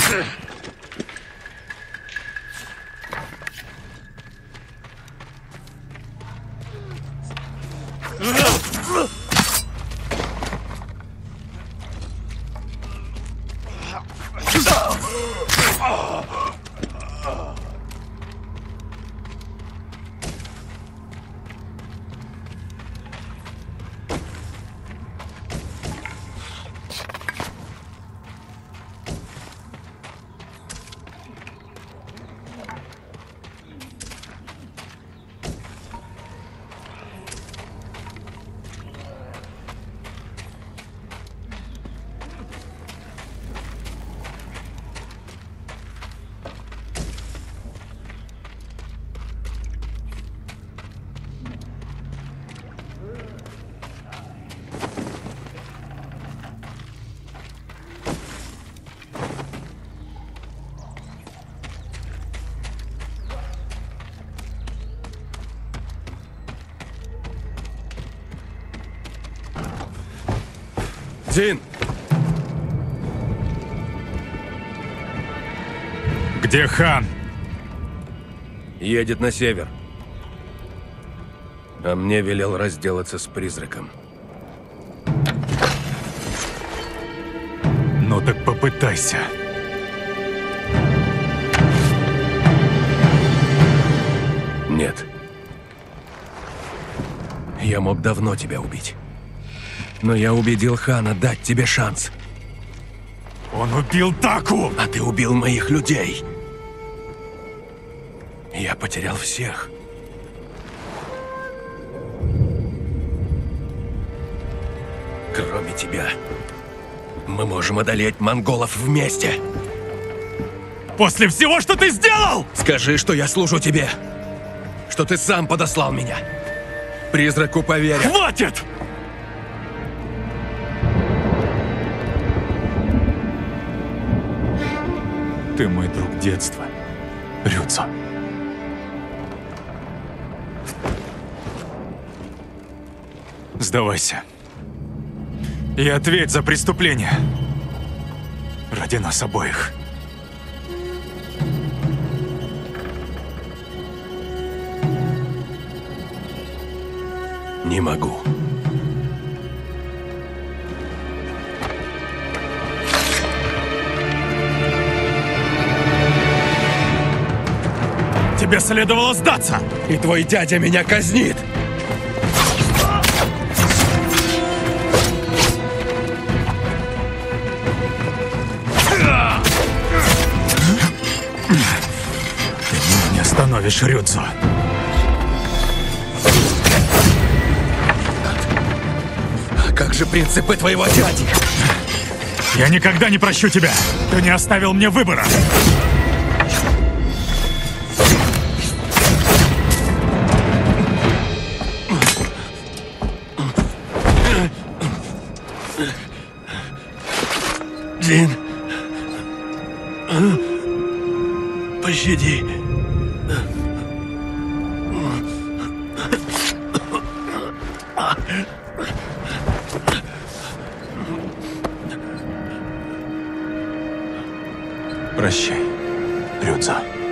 Дин! Где хан? Едет на север. А мне велел разделаться с призраком. Ну так попытайся. Нет. Я мог давно тебя убить. Но я убедил хана дать тебе шанс. Он убил Таку! А ты убил моих людей. Я потерял всех. Кроме тебя, мы можем одолеть монголов вместе. После всего, что ты сделал! Скажи, что я служу тебе. Что ты сам подослал меня. Призраку поверят. Хватит! Ты мой друг детства, Рюцо. Сдавайся. И ответь за преступление. Ради нас обоих. Не могу. Тебе следовало сдаться! И твой дядя меня казнит! Ты меня не остановишь, Рюцо. А как же принципы твоего дяди? Я никогда не прощу тебя! Ты не оставил мне выбора! Дин, пощади. Прощай, Рюцо.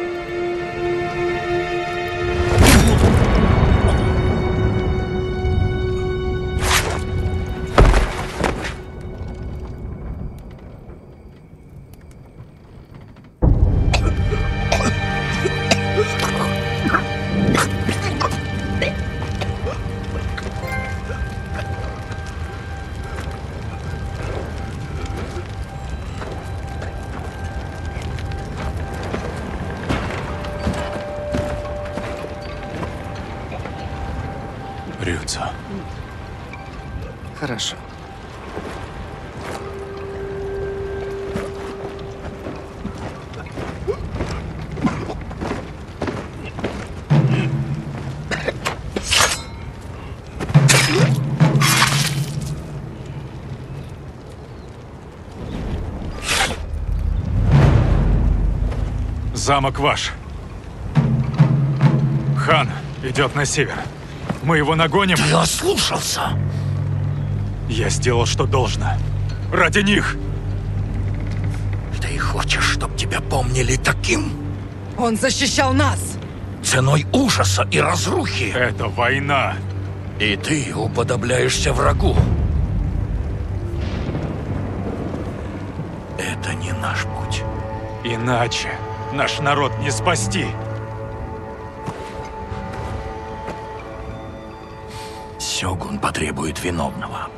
Рюцо. Хорошо. Замок ваш. Хан идет на север. Мы его нагоним. Ты ослушался. Я сделал, что должно. Ради них. Ты хочешь, чтобы тебя помнили таким? Он защищал нас! Ценой ужаса и разрухи. Это война. И ты уподобляешься врагу. Это не наш путь. Иначе наш народ не спасти. Сёгун потребует виновного.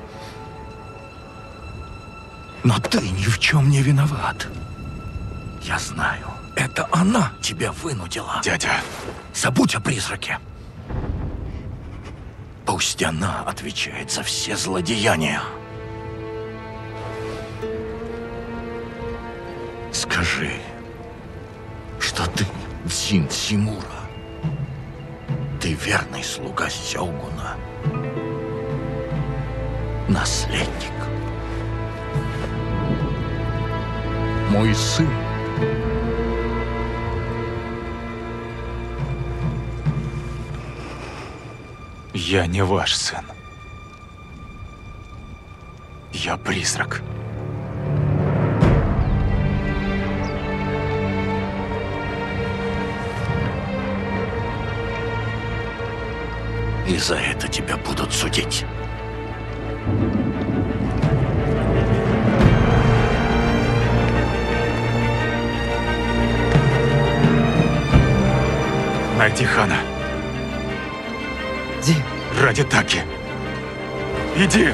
Но ты ни в чем не виноват. Я знаю, это она тебя вынудила. Дядя. Забудь о призраке. Пусть она отвечает за все злодеяния. Скажи, что ты Дзин Симура. Ты верный слуга Сёгуна. Наследник. Мой сын. Я не ваш сын. Я призрак. И за это тебя будут судить. Найди Хана. Иди. Ради Таки. Иди.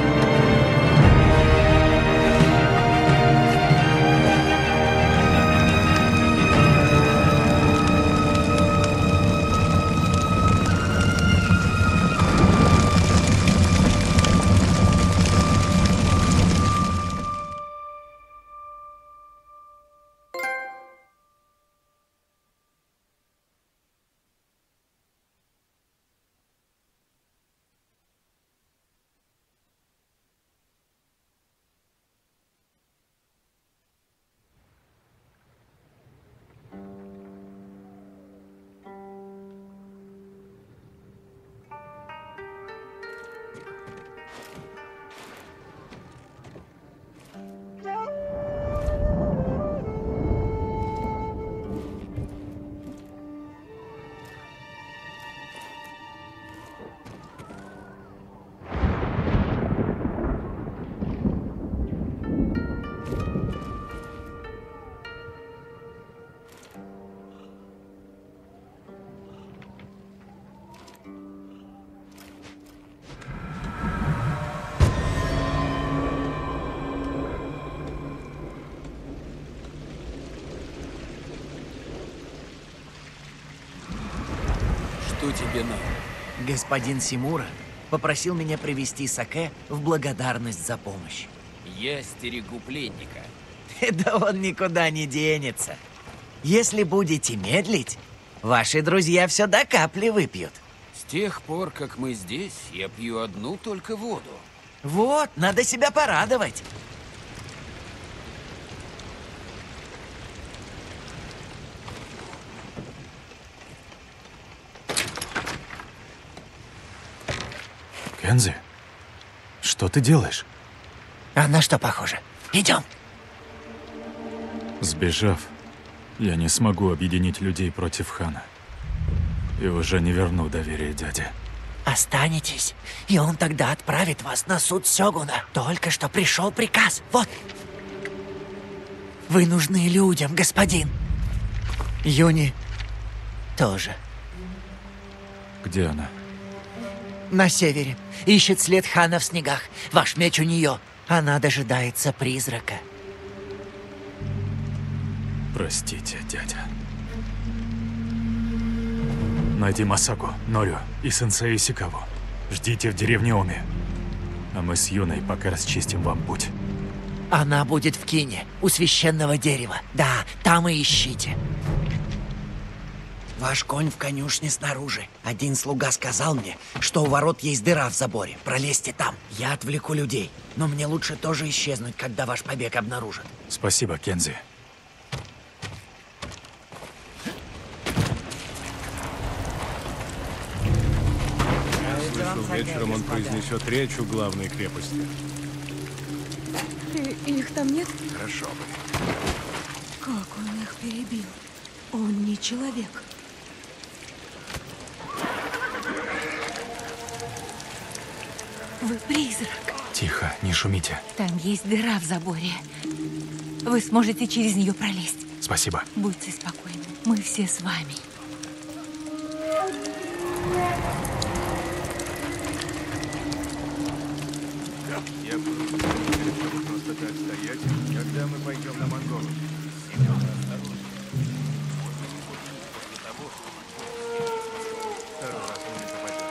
Что тебе надо? Господин Симура попросил меня привезти саке в благодарность за помощь. Я стерегу пленника. Да он никуда не денется. Если будете медлить, ваши друзья все до капли выпьют. С тех пор, как мы здесь, я пью одну только воду. Вот, надо себя порадовать. Кензи, что ты делаешь? А на что похоже? Идем. Сбежав, я не смогу объединить людей против Хана. И уже не верну доверие дяде. Останетесь, и он тогда отправит вас на суд Сёгуна. Только что пришел приказ. Вот. Вы нужны людям, господин. Юни тоже. Где она? На севере. Ищет след Хана в снегах. Ваш меч у нее. Она дожидается призрака. Простите, дядя. Найди Масаку, Норю и сенсея Исикаву. Ждите в деревне Оми. А мы с Юной пока расчистим вам путь. Она будет в Кине, у священного дерева. Да, там и ищите. Ваш конь в конюшне снаружи. Один слуга сказал мне, что у ворот есть дыра в заборе. Пролезьте там. Я отвлеку людей. Но мне лучше тоже исчезнуть, когда ваш побег обнаружат. Спасибо, Кензи. Слышал, вечером он произнесет речь у главной крепости. И их там нет? Хорошо бы. Как он их перебил? Он не человек. Вы призрак. Тихо, не шумите. Там есть дыра в заборе. Вы сможете через нее пролезть. Спасибо. Будьте спокойны. Мы все с вами. Я буду просто так стоять, когда мы пойдем на монголов. Сильно осторожно. После того, второй раз мы не попадем.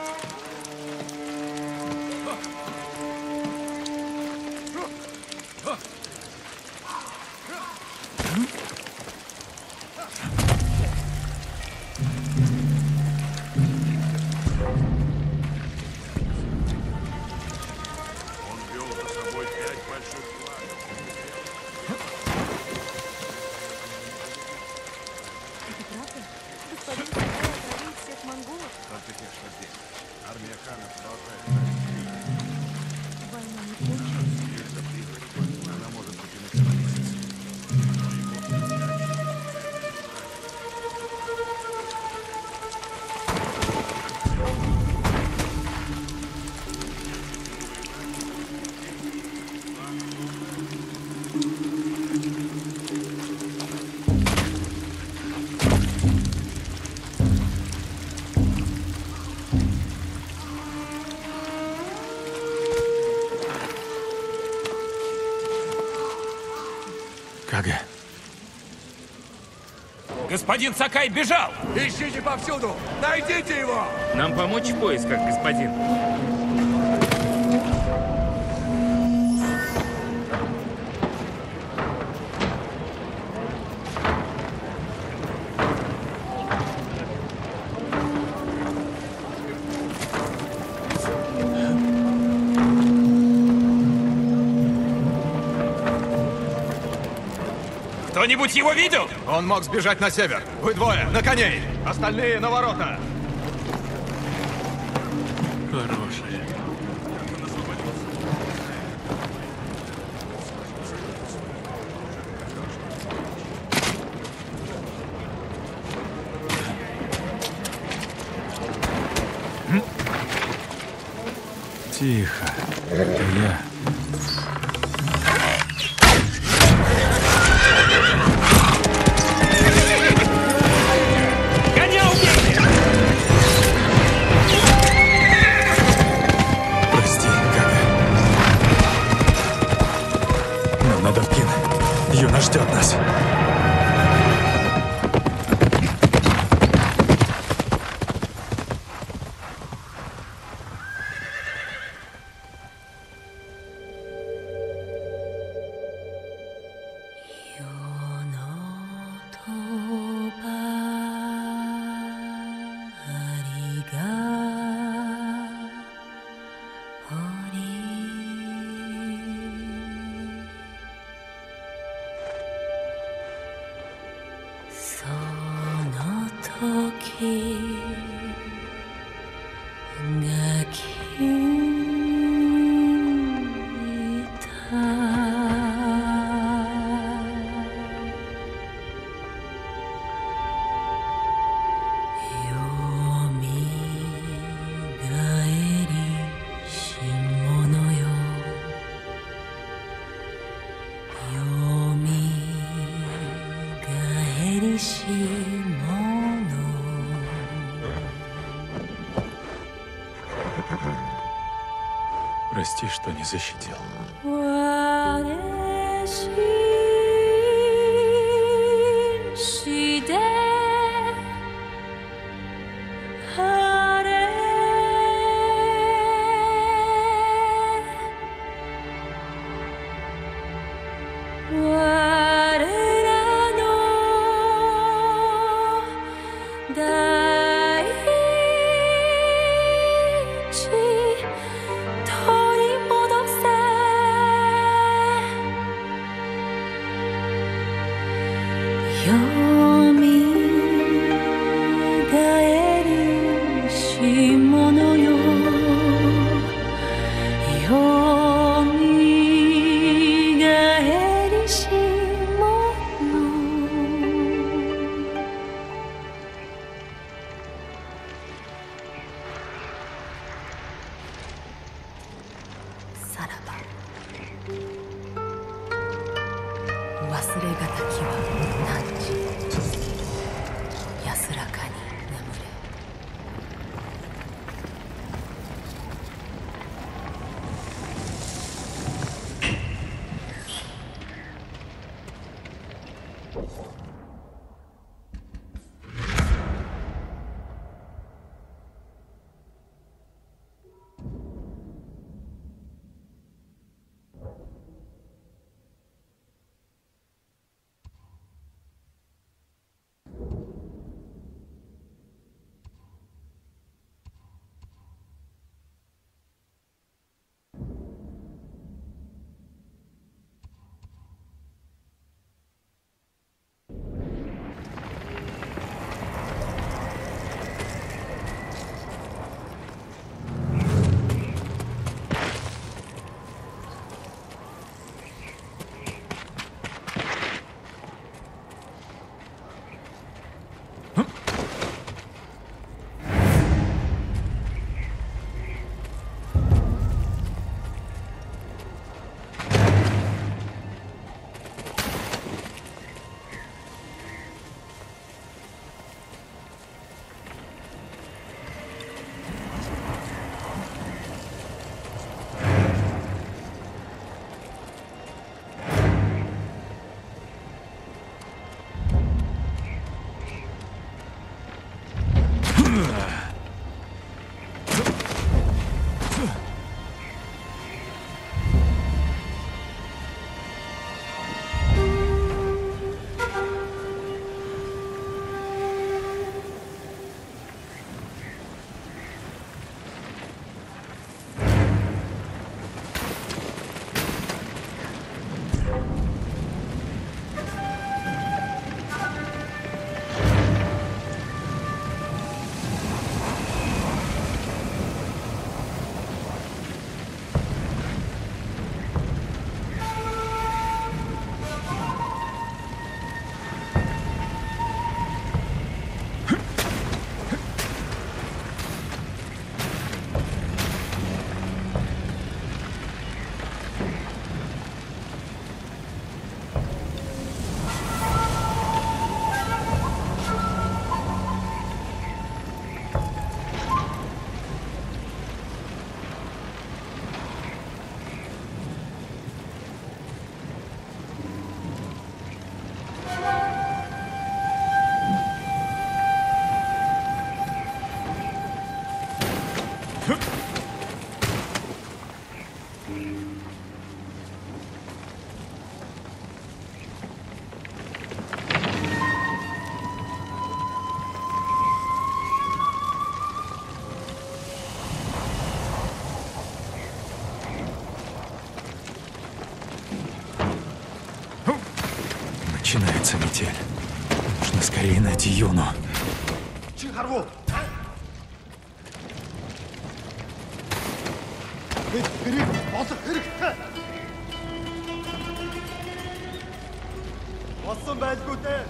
Кага. Господин Сакай бежал! Ищите повсюду! Найдите его! Нам помочь в поисках, господин? Кто-нибудь его видел? Он мог сбежать на север. Вы двое, на коней. Остальные на ворота. Хорошие. Тихо. Это я. Юна ждет нас. Прости, что не защитил. Yomi 忘れがたきは何時安らかに眠れ。 Начинается метель. Нужно скорее найти Юну. Чинхарву! Вперед! Босса, вперед! Босса, бэйгүүтэй!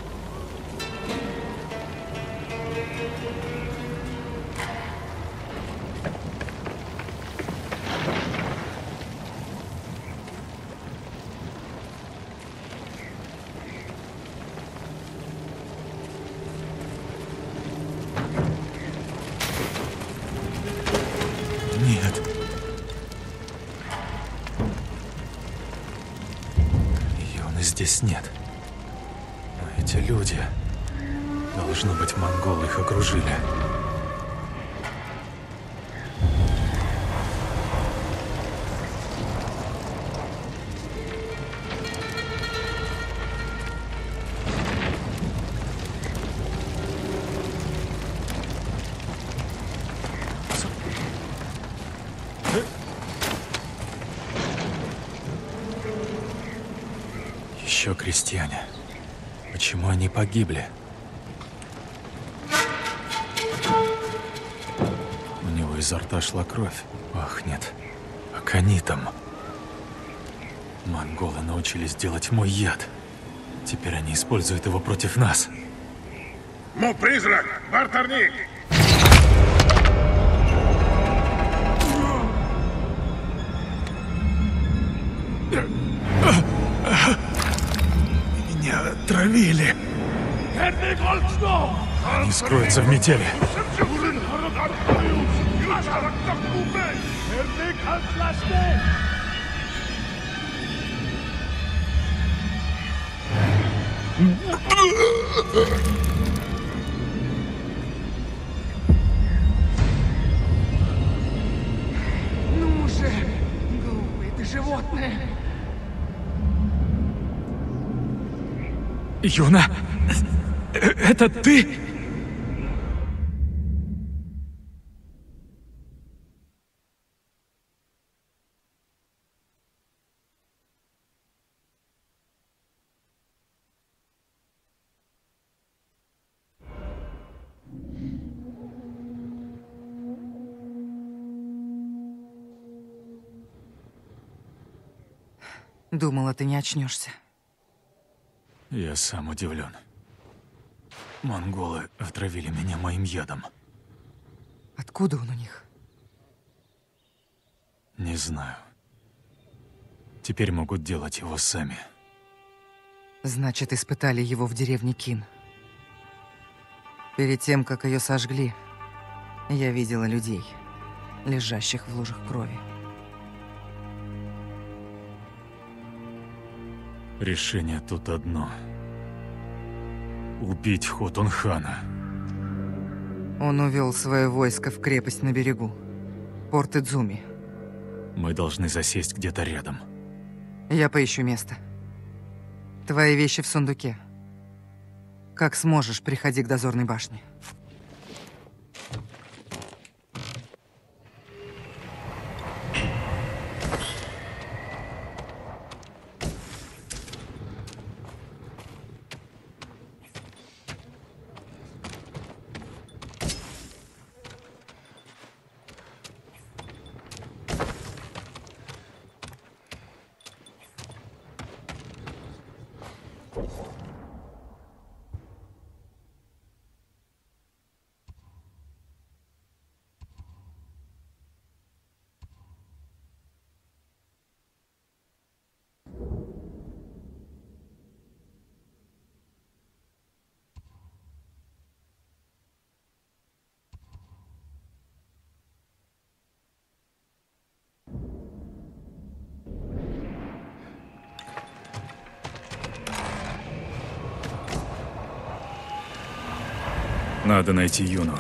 Нет. Юны здесь нет. Но эти люди... Должно быть, монголы их окружили. Еще крестьяне. Почему они погибли? У него изо рта шла кровь. Ах, нет. Аконитом. Монголы научились делать мой яд. Теперь они используют его против нас. Ну, призрак! Барторник! Убили! Они скроются в метели. Ну же, глупый ты животное. Юна, это ты? Думала, ты не очнешься. Я сам удивлен. Монголы отравили меня моим ядом. Откуда он у них? Не знаю. Теперь могут делать его сами. Значит, испытали его в деревне Кин. Перед тем, как ее сожгли, я видела людей, лежащих в лужах крови. Решение тут одно. Убить Хотунхана. Он увел свое войско в крепость на берегу. Порт Идзуми. Мы должны засесть где-то рядом. Я поищу место. Твои вещи в сундуке. Как сможешь, приходи к дозорной башне. Надо найти Юну.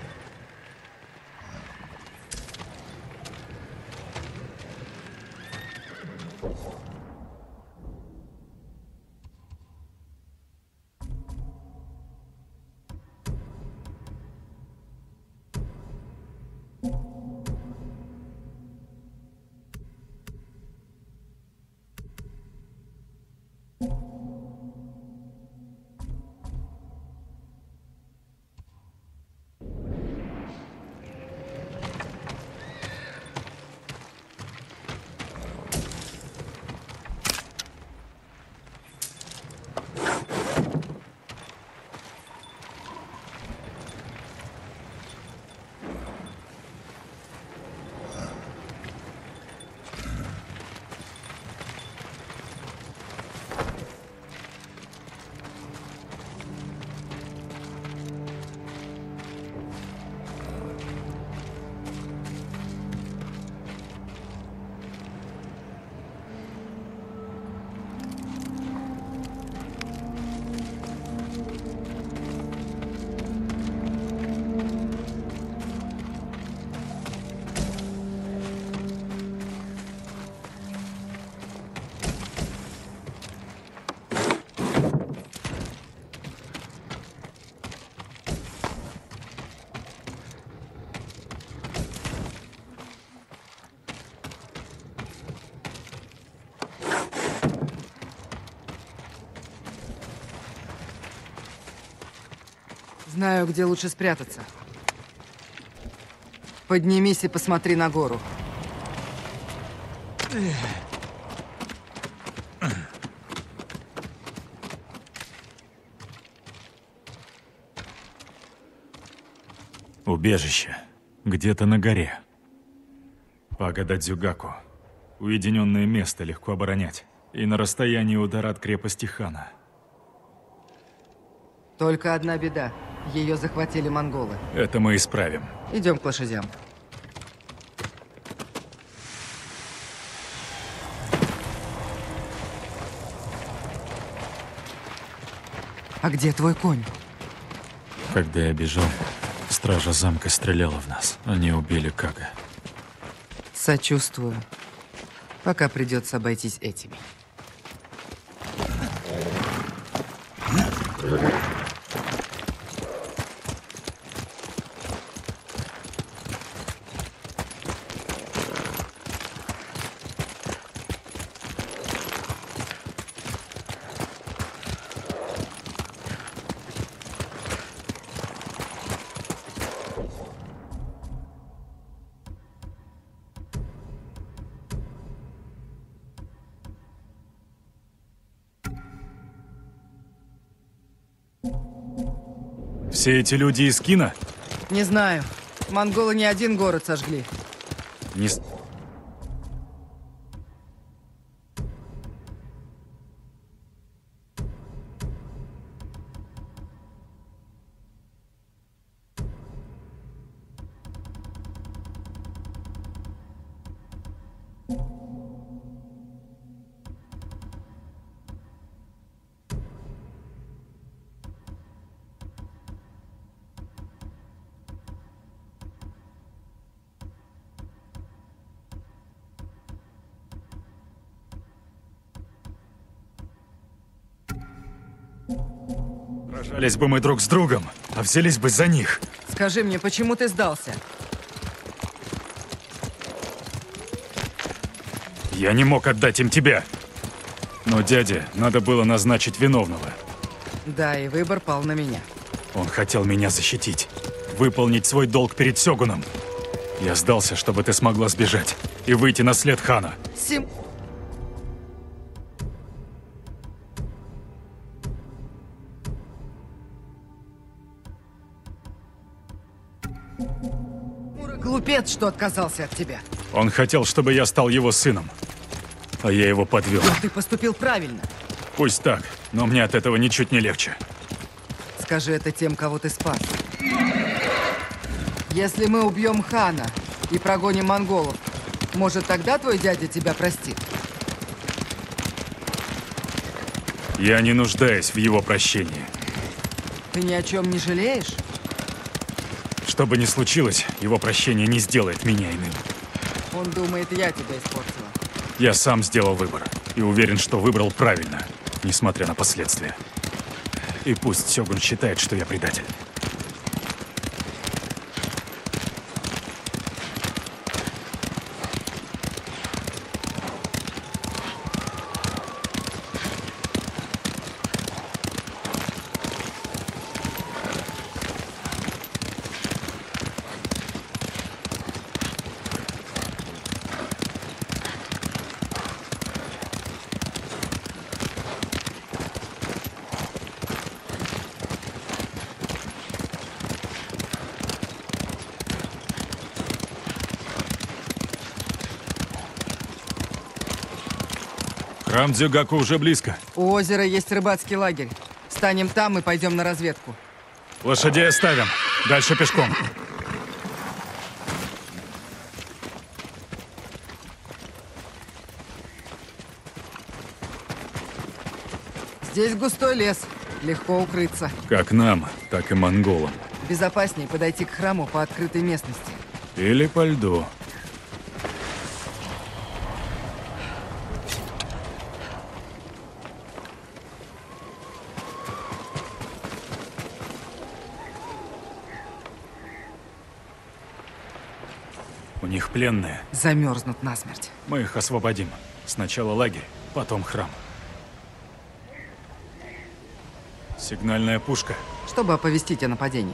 Знаю, где лучше спрятаться. Поднимись и посмотри на гору. Убежище. Где-то на горе. Пагода-дзюгаку. Уединенное место, легко оборонять. И на расстоянии удара от крепости хана. Только одна беда. Ее захватили монголы. Это мы исправим. Идем к лошадям. А где твой конь? Когда я бежал, стража замка стреляла в нас. Они убили Кага. Сочувствую. Пока придется обойтись этими. Все эти люди из Кина? Не знаю. Монголы не один город сожгли. Не... с- Сражались бы мы друг с другом, а взялись бы за них. Скажи мне, почему ты сдался? Я не мог отдать им тебя. Но дяде надо было назначить виновного. Да, и выбор пал на меня. Он хотел меня защитить, выполнить свой долг перед Сёгуном. Я сдался, чтобы ты смогла сбежать и выйти на след хана. Сим... Глупец, что отказался от тебя. Он хотел, чтобы я стал его сыном, а я его подвел. Но ты поступил правильно. Пусть так, но мне от этого ничуть не легче. Скажи это тем, кого ты спас. Если мы убьем хана и прогоним монголов, может, тогда твой дядя тебя простит? Я не нуждаюсь в его прощении. Ты ни о чем не жалеешь? Что бы ни случилось, его прощение не сделает меня иным. Он думает, я тебя испортила. Я сам сделал выбор и уверен, что выбрал правильно, несмотря на последствия. И пусть Сёгун считает, что я предатель. Храм Дзюгаку уже близко. У озера есть рыбацкий лагерь. Станем там и пойдем на разведку. Лошадей оставим. Дальше пешком. Здесь густой лес. Легко укрыться. Как нам, так и монголам. Безопаснее подойти к храму по открытой местности. Или по льду. У них пленные. Замерзнут насмерть. Мы их освободим. Сначала лагерь, потом храм. Сигнальная пушка. Чтобы оповестить о нападении.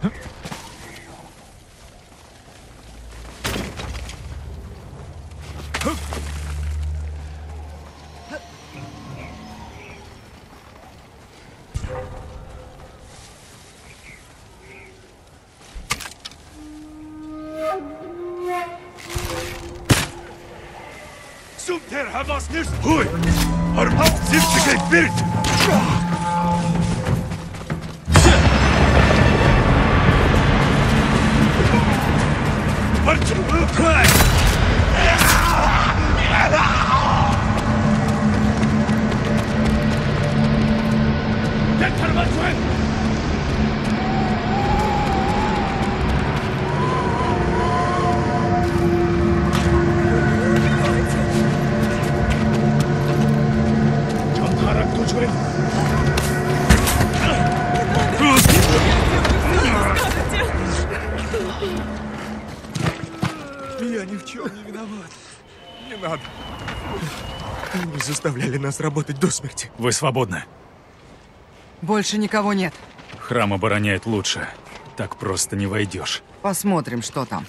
Sumter havas nus! Hui! Har du haft simtsighet virt? Я ни в чем не виноват. Не надо. Они заставляли нас работать до смерти. Вы свободны. Больше никого нет. Храм обороняет лучше. Так просто не войдешь. Посмотрим, что там.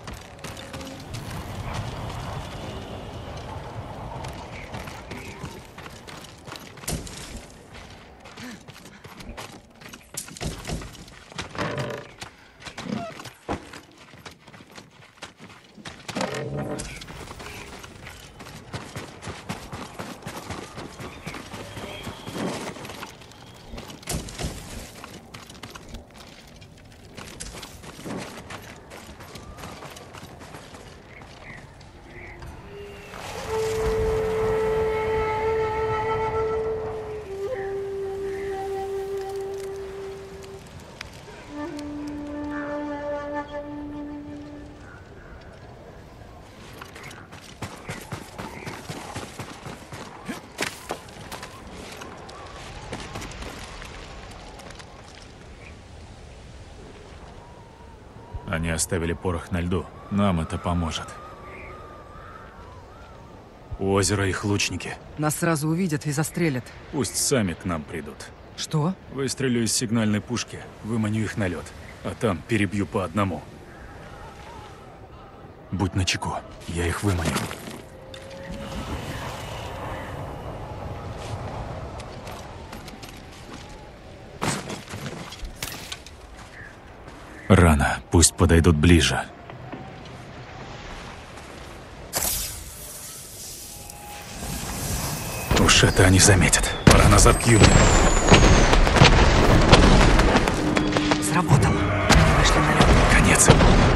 Они оставили порох на льду. Нам это поможет. У озера их лучники. Нас сразу увидят и застрелят. Пусть сами к нам придут. Что? Выстрелю из сигнальной пушки, выманю их на лед, а там перебью по одному. Будь начеку, я их выманю. Рано, пусть подойдут ближе. Уж это они заметят. Пора назад к югу. Сработало. Вышли на лед. Конец.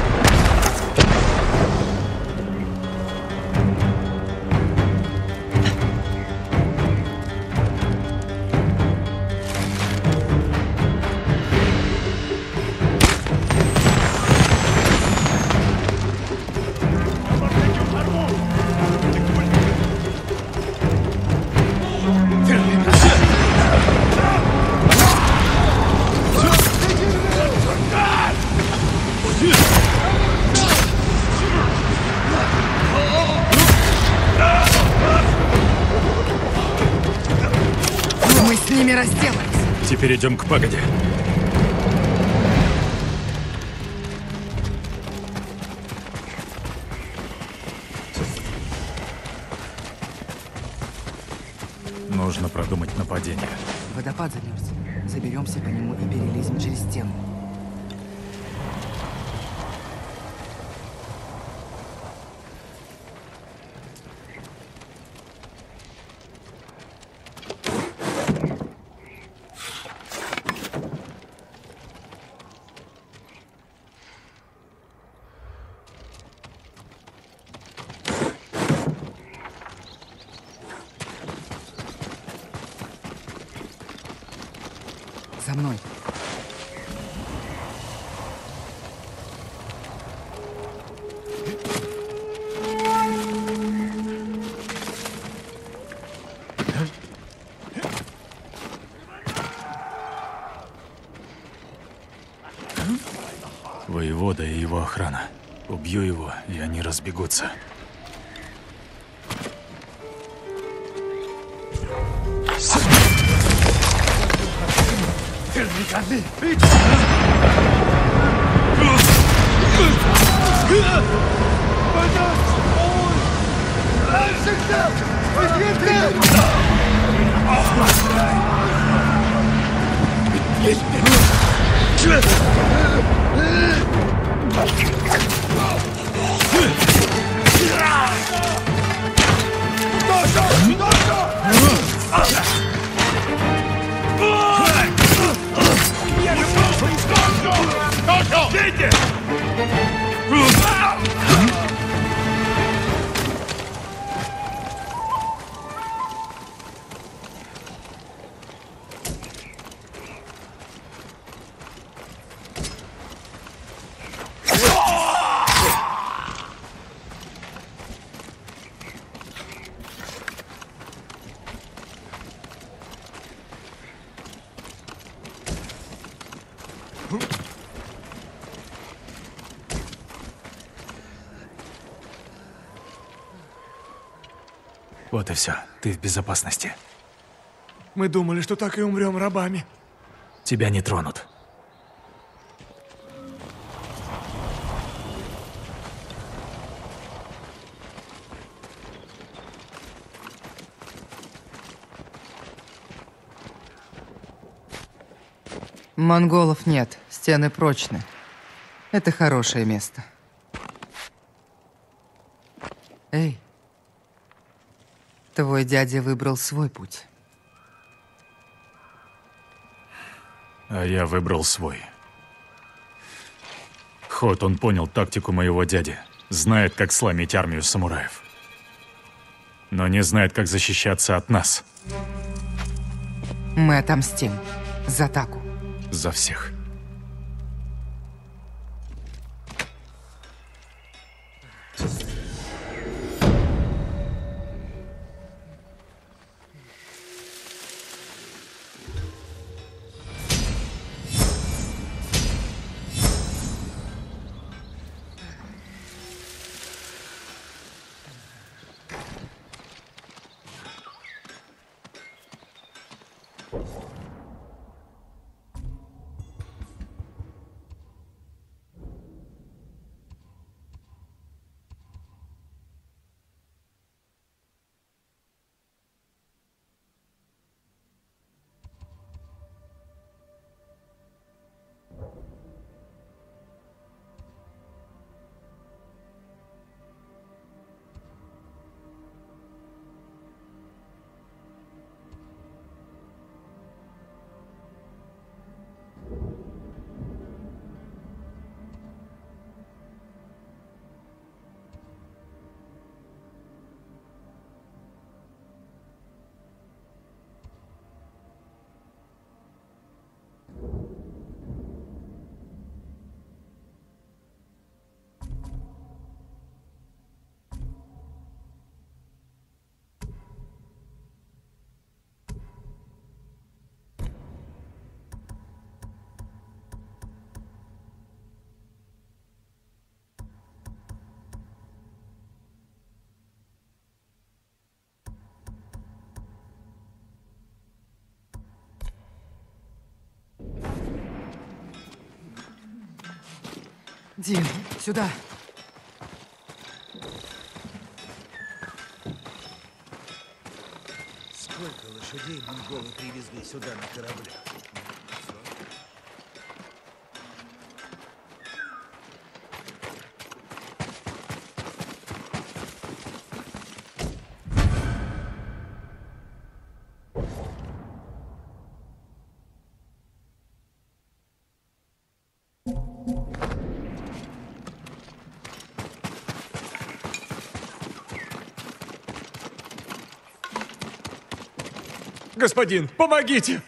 Мы с ними разделались. Теперь идем к пагоде. Нужно продумать нападение. Водопад замерз. Заберемся по нему и перелезем через стену. За мной. Воевода и его охрана. Убью его, и они разбегутся. Tell me, Вот и все. Ты в безопасности. Мы думали, что так и умрем рабами. Тебя не тронут. Монголов нет, стены прочны. Это хорошее место. Эй, твой дядя выбрал свой путь. А я выбрал свой. Ход, он понял тактику моего дяди. Знает, как сломить армию самураев. Но не знает, как защищаться от нас. Мы отомстим за Таку. За всех. Дин, сюда. Сколько лошадей монголы привезли сюда на кораблях? Господин, помогите!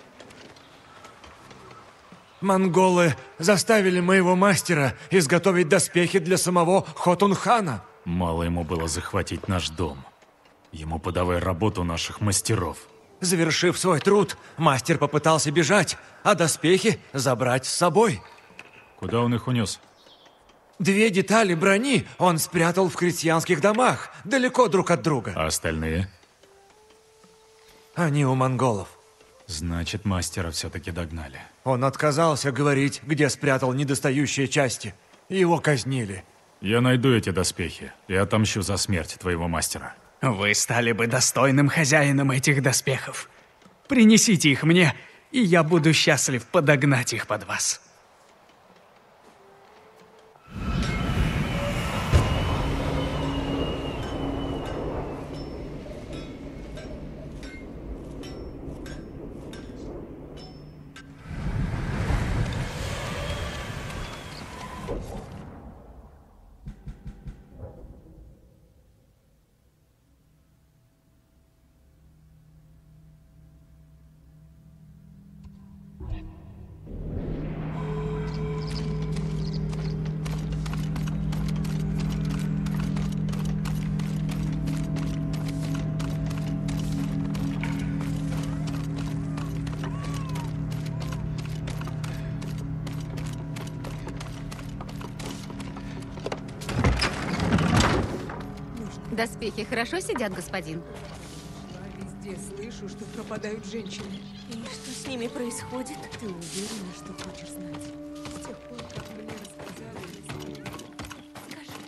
Монголы заставили моего мастера изготовить доспехи для самого Хотунхана. Мало ему было захватить наш дом. Ему подавай работу наших мастеров. Завершив свой труд, мастер попытался бежать, а доспехи забрать с собой. Куда он их унес? Две детали брони он спрятал в крестьянских домах, далеко друг от друга. А остальные? Они у монголов. Значит, мастера все-таки догнали. Он отказался говорить, где спрятал недостающие части. И его казнили. Я найду эти доспехи и отомщу за смерть твоего мастера. Вы стали бы достойным хозяином этих доспехов. Принесите их мне, и я буду счастлив подогнать их под вас. Доспехи хорошо сидят, господин? Я везде слышу, что пропадают женщины. И что с ними происходит? Ты уверена, что хочешь знать? С тех пор, как мне рассказали... Скажи.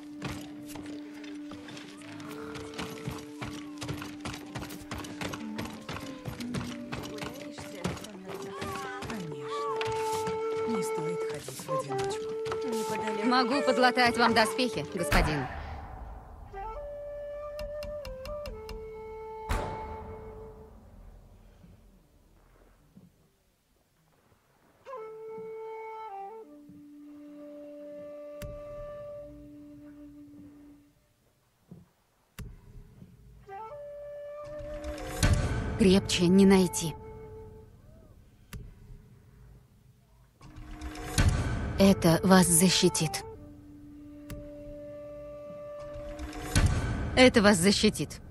Конечно. Не стоит ходить в одиночку. Неподалеку. Могу подлатать вам доспехи, господин. Крепче не найти. Это вас защитит. Это вас защитит.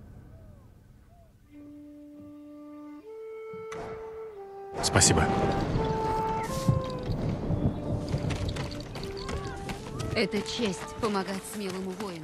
Спасибо. Это честь помогать смелому воину.